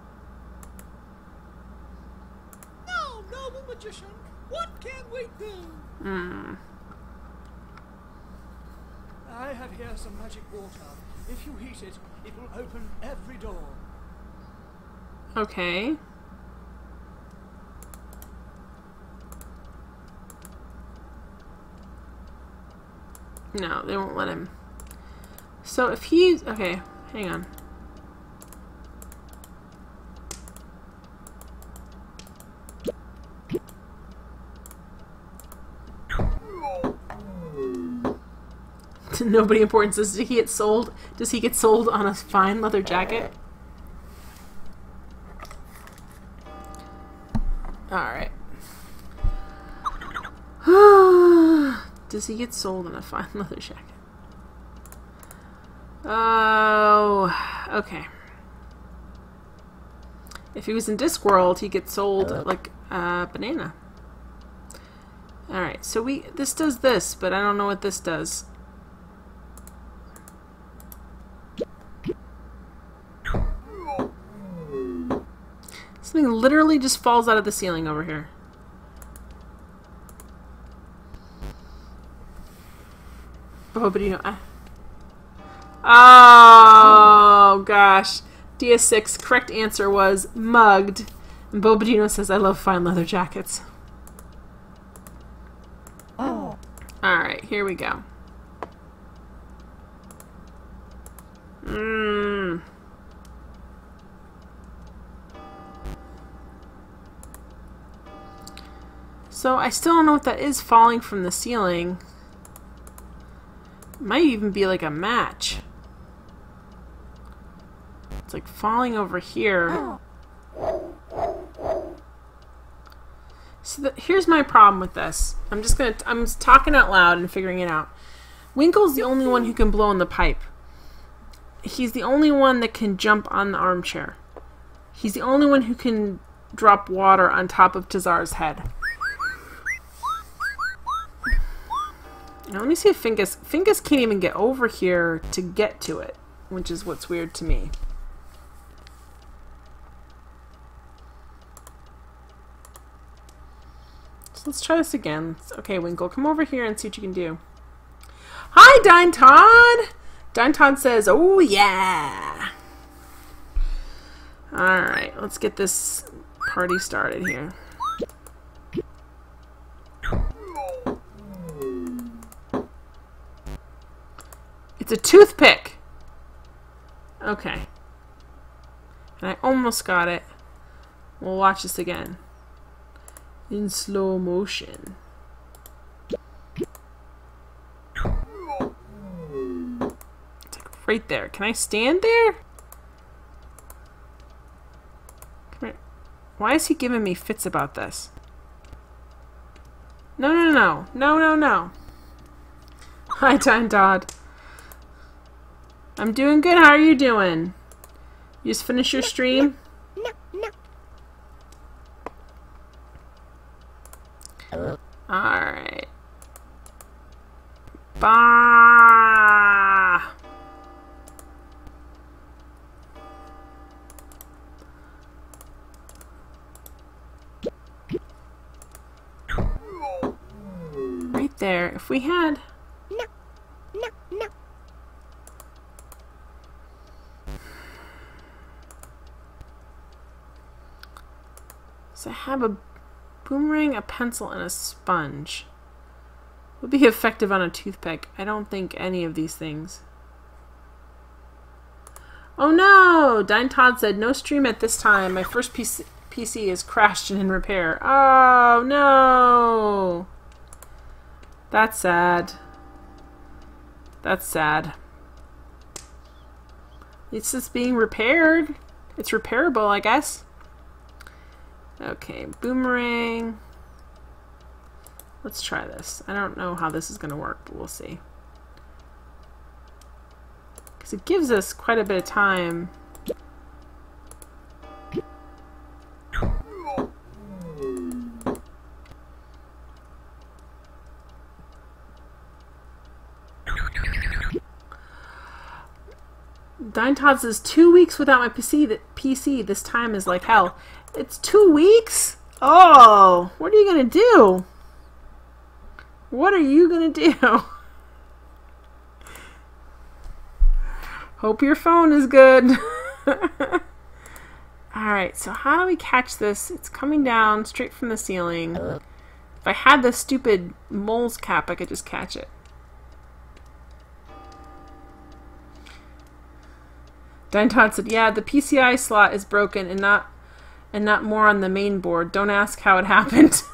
Oh, noble magician, what can we do? I have here some magic water. If you heat it, it will open every door. Okay. No, they won't let him. So if he's... Okay, hang on. Nobody important says, did he get sold? Does he get sold on a fine leather jacket? Alright. Does he get sold on a fine leather jacket? Oh, okay. If he was in Discworld, he gets sold like a banana. Alright, so this does this, but I don't know what this does. Something literally just falls out of the ceiling over here. Oh, but you know... Oh, gosh. DS6, correct answer was mugged. And Bobadino says, I love fine leather jackets. Oh. Alright, here we go. So, I still don't know what that is falling from the ceiling. Might even be like a match. It's like falling over here. So here's my problem with this. I'm talking out loud and figuring it out. Winkle's the only one who can blow in the pipe. he's the only one that can jump on the armchair. He's the only one who can drop water on top of Tazar's head. Now let me see if Fingus can't even get over here to get to it, which is what's weird to me. So let's try this again. Okay, Winkle, come over here and see what you can do. Hi, Dynton! Dynton says, oh yeah! Alright, let's get this party started here. It's a toothpick! Okay. And I almost got it. We'll watch this again. In slow motion. It's like right there. Can I stand there? Come here. Why is he giving me fits about this? No, no, no. No, no, no. Hi, Time Dodd. I'm doing good. How are you doing? You just finished your stream? Alright. Bah! Right there. If we had... So I have a boomerang, a pencil, and a sponge. Would be effective on a toothpick. I don't think any of these things. Oh no! Dine Todd said, no stream at this time. My first PC is crashed and in repair. Oh no! That's sad. That's sad. It's just being repaired. It's repairable, I guess. Okay, boomerang. Let's try this. I don't know how this is going to work, but we'll see. Because it gives us quite a bit of time. Dine Todd says 2 weeks without my PC. This time is like hell. It's 2 weeks? Oh, what are you gonna do? What are you gonna do? Hope your phone is good. Alright, so how do we catch this? It's coming down straight from the ceiling. If I had the stupid mole's cap, I could just catch it. Dine Todd said, yeah, the PCI slot is broken and not more on the main board. Don't ask how it happened.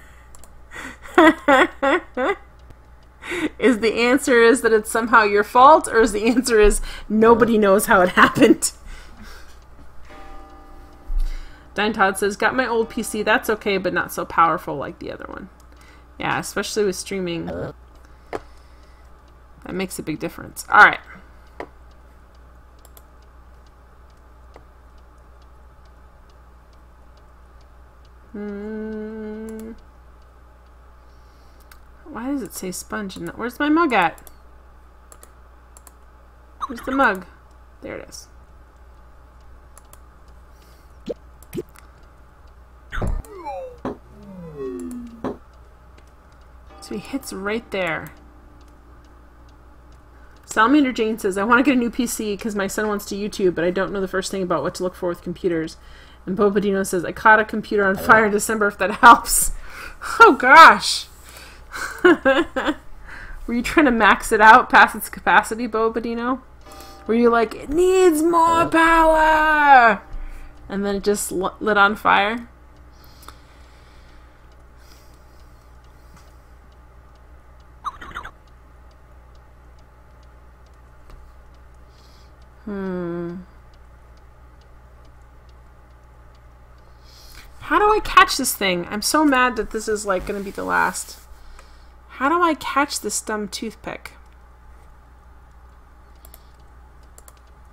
Is the answer is that it's somehow your fault, or is the answer is nobody knows how it happened? Dine Todd says, got my old PC. That's okay, but not so powerful like the other one. Yeah, especially with streaming. That makes a big difference. Alright. Why does it say sponge in that? Where's my mug at? Where's the mug? There it is. So he hits right there. Salamander Jane says, I want to get a new PC because my son wants to YouTube, but I don't know the first thing about what to look for with computers. And Bobadino says, I caught a computer on fire in December if that helps. Oh gosh. Were you trying to max it out past its capacity, Bobadino? Were you like, it needs more power? And then it just lit on fire? How do I catch this thing? I'm so mad that this is like going to be the last. How do I catch this dumb toothpick?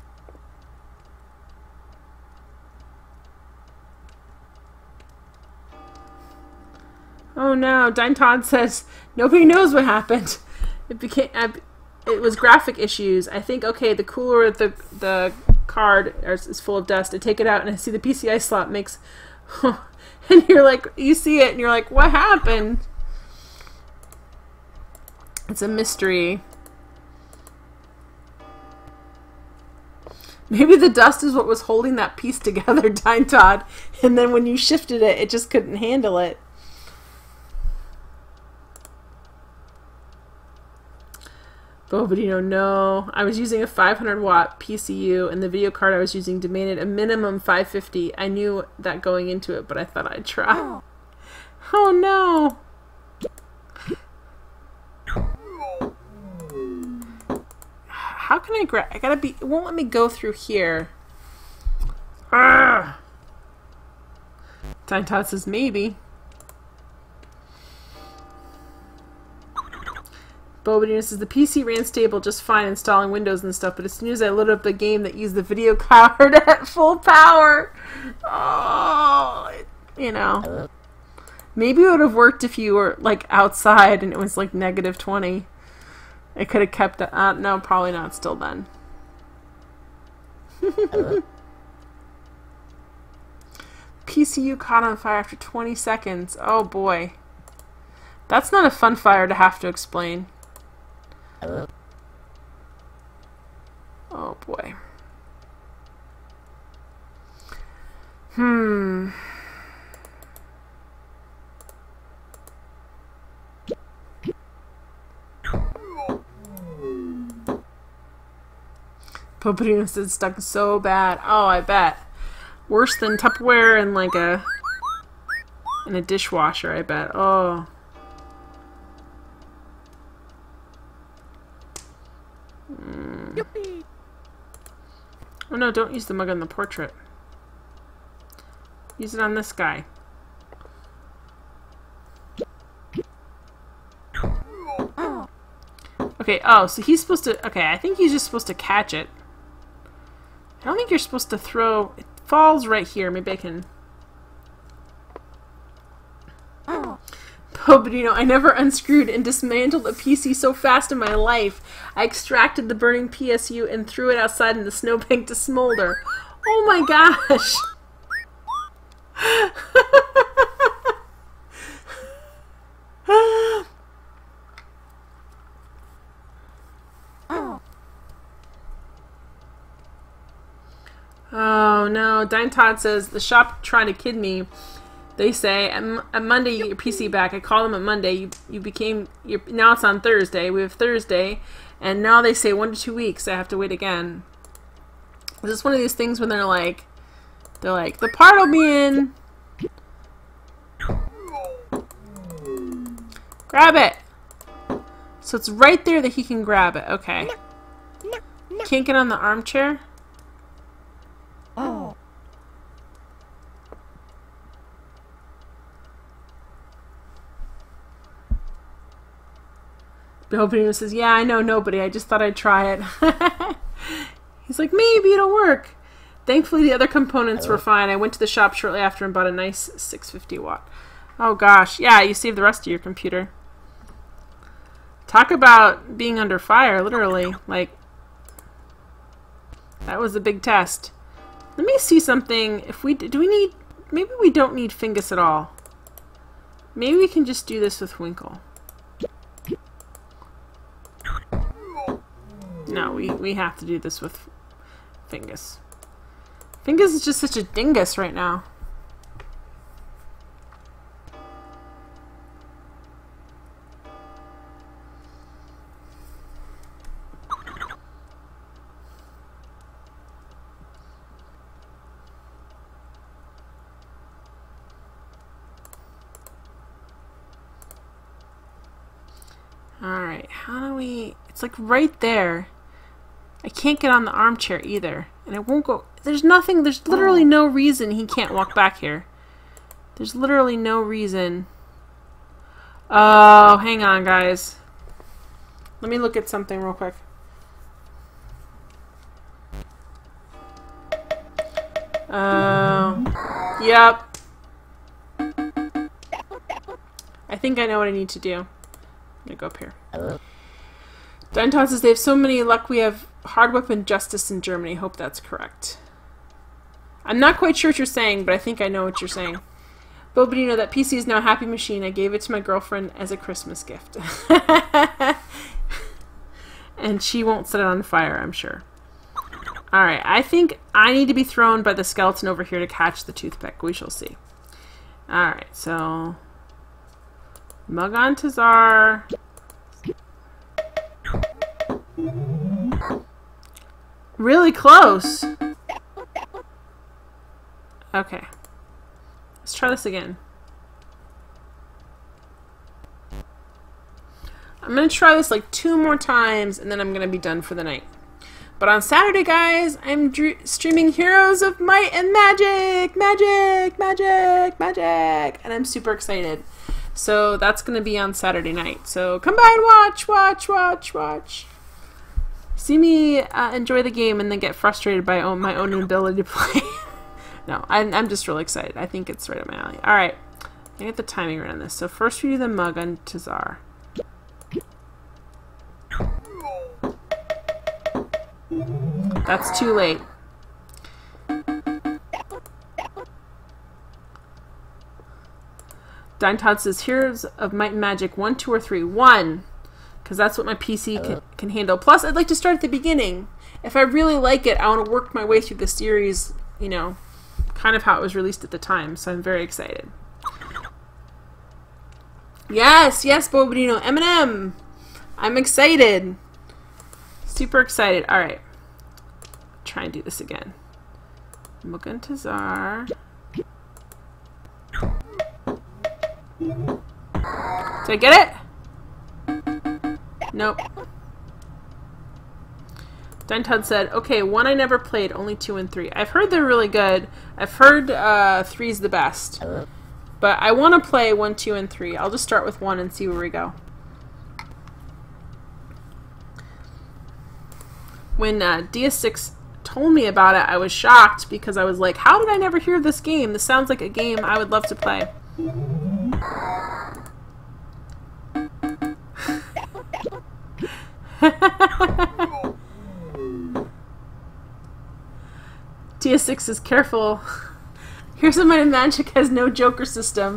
Oh no, Dine Todd says nobody knows what happened. It was graphic issues. I think, okay, the cooler of the card is full of dust. I take it out and I see the PCI slot makes... and you're like, you see it and you're like, what happened? It's a mystery. Maybe the dust is what was holding that piece together, Dine Todd. And then when you shifted it, it just couldn't handle it. Bobadino, no. I was using a 500 watt PCU and the video card I was using demanded a minimum 550. I knew that going into it, but I thought I'd try. Oh no. How can I grab? I gotta be. It won't let me go through here. Dine Todd says maybe. Bobadino says the PC ran stable just fine installing Windows and stuff, but as soon as I loaded up the game that used the video card at full power, oh, you know, maybe it would have worked if you were like outside and it was like -20. It could have kept it. No, probably not. Still then. PCU caught on fire after 20 seconds. Oh boy, that's not a fun fire to have to explain. Oh boy. Popadino said stuck so bad. Oh, I bet. Worse than Tupperware and like in a dishwasher, I bet. Oh. Oh no, don't use the mug on the portrait. Use it on this guy. Okay, oh, so he's supposed to... Okay, I think he's just supposed to catch it. I don't think you're supposed to throw... It falls right here. Maybe I can... Bobadino, I never unscrewed and dismantled a PC so fast in my life. I extracted the burning PSU and threw it outside in the snowbank to smolder. Oh my gosh! Oh no, Dine Todd says the shop trying to kid me. They say at Monday you get your PC back. I call them at Monday. Now it's on Thursday. We have Thursday, and now they say 1 to 2 weeks. I have to wait again. Is this one of these things when they're like the part will be in. Grab it. So it's right there that he can grab it. Okay. Can't get on the armchair. Oh. Nobody says, yeah, I know nobody. I just thought I'd try it. He's like, maybe it'll work. Thankfully, the other components were fine. I went to the shop shortly after and bought a nice 650 watt. Oh gosh. Yeah, you saved the rest of your computer. Talk about being under fire, literally. Like, that was a big test. Let me see something. If we do we need... Maybe we don't need Fingus at all. Maybe we can just do this with Winkle. No, we have to do this with Fingus. Fingus is just such a dingus right now. Alright, how do we... It's like right there. I can't get on the armchair either. And it won't go... There's nothing... There's literally no reason he can't walk back here. There's literally no reason. Oh, hang on, guys. Let me look at something real quick. Yep. I think I know what I need to do. I'm gonna go up here. Danton says they have so many luck we have hard weapon justice in Germany. Hope that's correct. I'm not quite sure what you're saying, but I think I know what you're saying. Bobadino, that PC is now a happy machine. I gave it to my girlfriend as a Christmas gift. And she won't set it on fire, I'm sure. Alright, I think I need to be thrown by the skeleton over here to catch the toothpick. We shall see. Alright, so... Mug on Tazar. Really close! Okay. Let's try this again. I'm going to try this like 2 more times and then I'm going to be done for the night. But on Saturday, guys, I'm streaming Heroes of Might and Magic! Magic! Magic! Magic! And I'm super excited. So that's going to be on Saturday night. So come by and watch, watch, watch, watch. See me enjoy the game and then get frustrated by my own inability to play. No, I'm just really excited. I think it's right up my alley. Alright, I get the timing right on this. So first we do the Mug on Tazar. That's too late. Dine Todd says, Heroes of Might and Magic, 1, 2, or 3. 1! Because that's what my PC can handle. Plus, I'd like to start at the beginning. If I really like it, I want to work my way through the series, you know, kind of how it was released at the time. So I'm very excited. Yes, yes, Bobadino. Eminem! I'm excited. Super excited. Alright. Try and do this again. Mugan Tazar. Did I get it? Nope. Dentod said, okay, 1 I never played, only 2 and 3. I've heard they're really good. I've heard 3's the best. But I want to play 1, 2, and 3. I'll just start with 1 and see where we go. When DS6 told me about it, I was shocked because I was like, how did I never hear this game? This sounds like a game I would love to play. DS6 is careful. Here's of Might and Magic has no Joker system.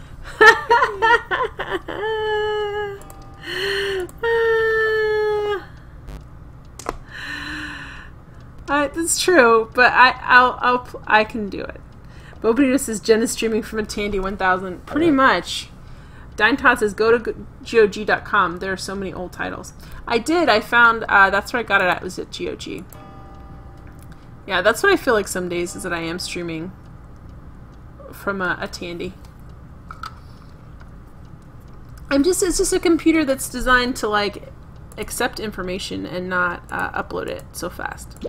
That's true, but I can do it. Bobadino says Jen is streaming from a Tandy 1000. Pretty much. Dine Todd says go to GOG.com. There are so many old titles. I did. I found that's where I got it at. Was at GOG. Yeah, that's what I feel like some days is that I am streaming from a Tandy. It's just a computer that's designed to like accept information and not upload it so fast.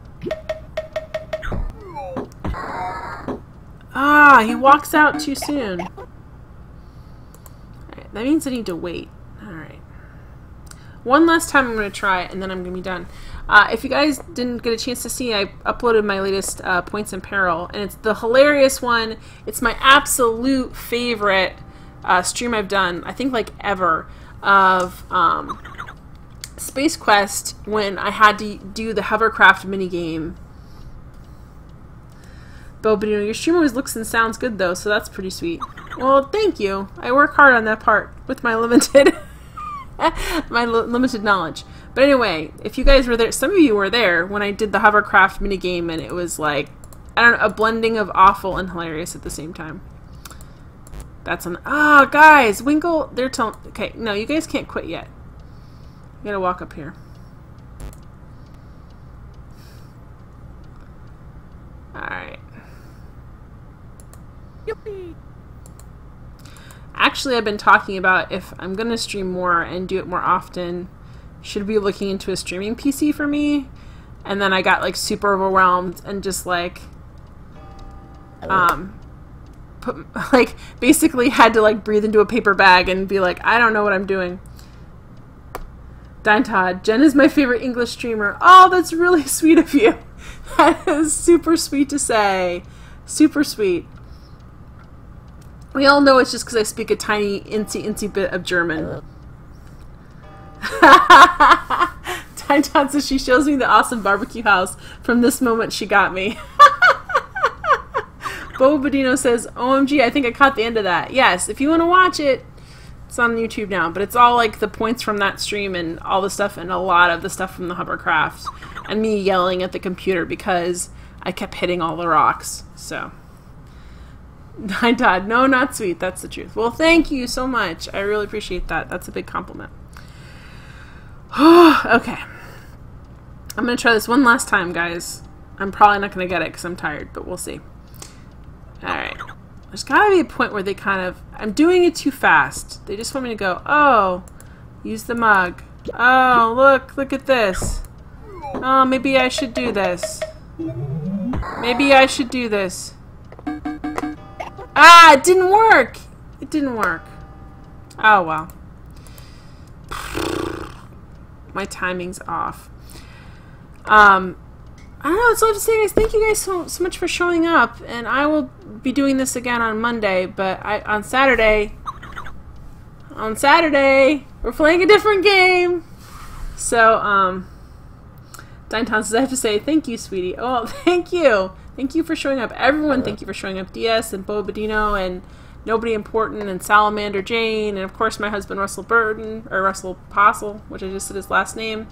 Ah, he walks out too soon. Alright, that means I need to wait. Alright. One last time I'm going to try it, and then I'm going to be done. If you guys didn't get a chance to see, I uploaded my latest Points in Peril, and it's the hilarious one. It's my absolute favorite stream I've done, I think like ever, of Space Quest when I had to do the hovercraft minigame. Bobadino, your stream always looks and sounds good though, so that's pretty sweet. Well, thank you. I work hard on that part with my limited limited knowledge. But anyway, if you guys were there, some of you were there when I did the hovercraft minigame, and it was like, I don't know, a blending of awful and hilarious at the same time. That's an guys, Winkle, they're telling. Okay, no, you guys can't quit yet. You gotta walk up here. Alright. Yippee! Actually, I've been talking about if I'm gonna stream more and do it more often, should be looking into a streaming PC for me. And then I got like super overwhelmed and just like basically had to like breathe into a paper bag and be like, I don't know what I'm doing. Dine Todd, Jen is my favorite English streamer. Oh, that's really sweet of you. That is super sweet to say. Super sweet. We all know it's just because I speak a tiny, incy bit of German. Titan says she shows me the awesome barbecue house. From this moment, she got me. Bo Badino says, OMG, I think I caught the end of that. Yes, if you want to watch it, it's on YouTube now. But it's all like the points from that stream and all the stuff and a lot of the stuff from the hovercraft. And me yelling at the computer because I kept hitting all the rocks. So, hi Todd. No, not sweet. That's the truth. Well, thank you so much. I really appreciate that. That's a big compliment. Okay. I'm going to try this one last time, guys. I'm probably not going to get it because I'm tired, but we'll see. Alright. There's got to be a point where they kind of... I'm doing it too fast. They just want me to go, oh, use the mug. Oh, look at this. Oh, maybe I should do this. Maybe I should do this. Ah, it didn't work. It didn't work. Oh, well. My timing's off. I don't know, that's all I have to say, guys. Thank you guys so much for showing up, and I will be doing this again on Monday, but on Saturday, we're playing a different game. So, Dinton says, I have to say, thank you, sweetie. Oh, thank you. Thank you for showing up. Everyone, thank you for showing up. DS and Bo Badino and Nobody Important and Salamander Jane, and of course my husband Russell Burton, or Russell Postle, which I just said his last name.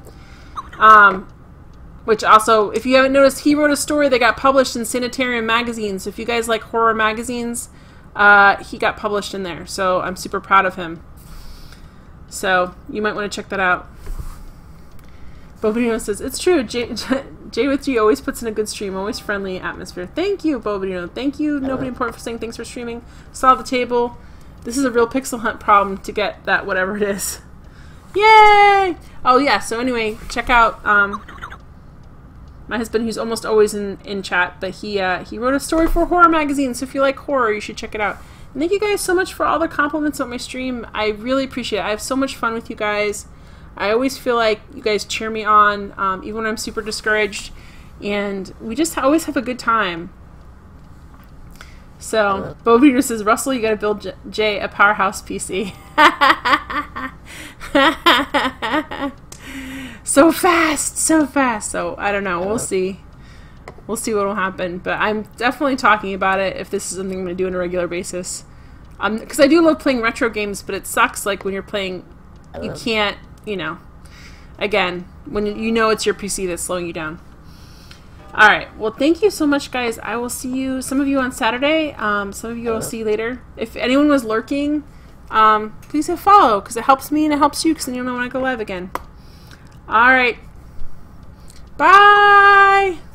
Which also, if you haven't noticed, he wrote a story that got published in Sanitarium magazine. So if you guys like horror magazines, he got published in there. So I'm super proud of him. So you might want to check that out. Bobadino says, it's true. Jay with G always puts in a good stream. Always friendly atmosphere. Thank you, Bobadino. Thank you, Nobody Important, for saying thanks for streaming. Saw the table. This is a real pixel hunt problem to get that whatever it is. Yay! Oh, yeah. So anyway, check out... my husband, who's almost always in chat, but he wrote a story for horror magazine, so if you like horror, you should check it out. And thank you guys so much for all the compliments on my stream. I really appreciate it. I have so much fun with you guys. I always feel like you guys cheer me on, even when I'm super discouraged, and we just always have a good time. So, Bo Peter says, Russell, you gotta build Jay a powerhouse PC. So fast! So, I don't know. We'll see. We'll see what will happen. But I'm definitely talking about it if this is something I'm going to do on a regular basis. Because I do love playing retro games, but it sucks, like, when you're playing, you can't, you know. Again, when you know it's your PC that's slowing you down. Alright, well, thank you so much, guys. I will see you, some of you on Saturday. Some of you I'll see later. If anyone was lurking, please hit follow, because it helps me and it helps you, because then you'll know when I go live again. Alright. Bye!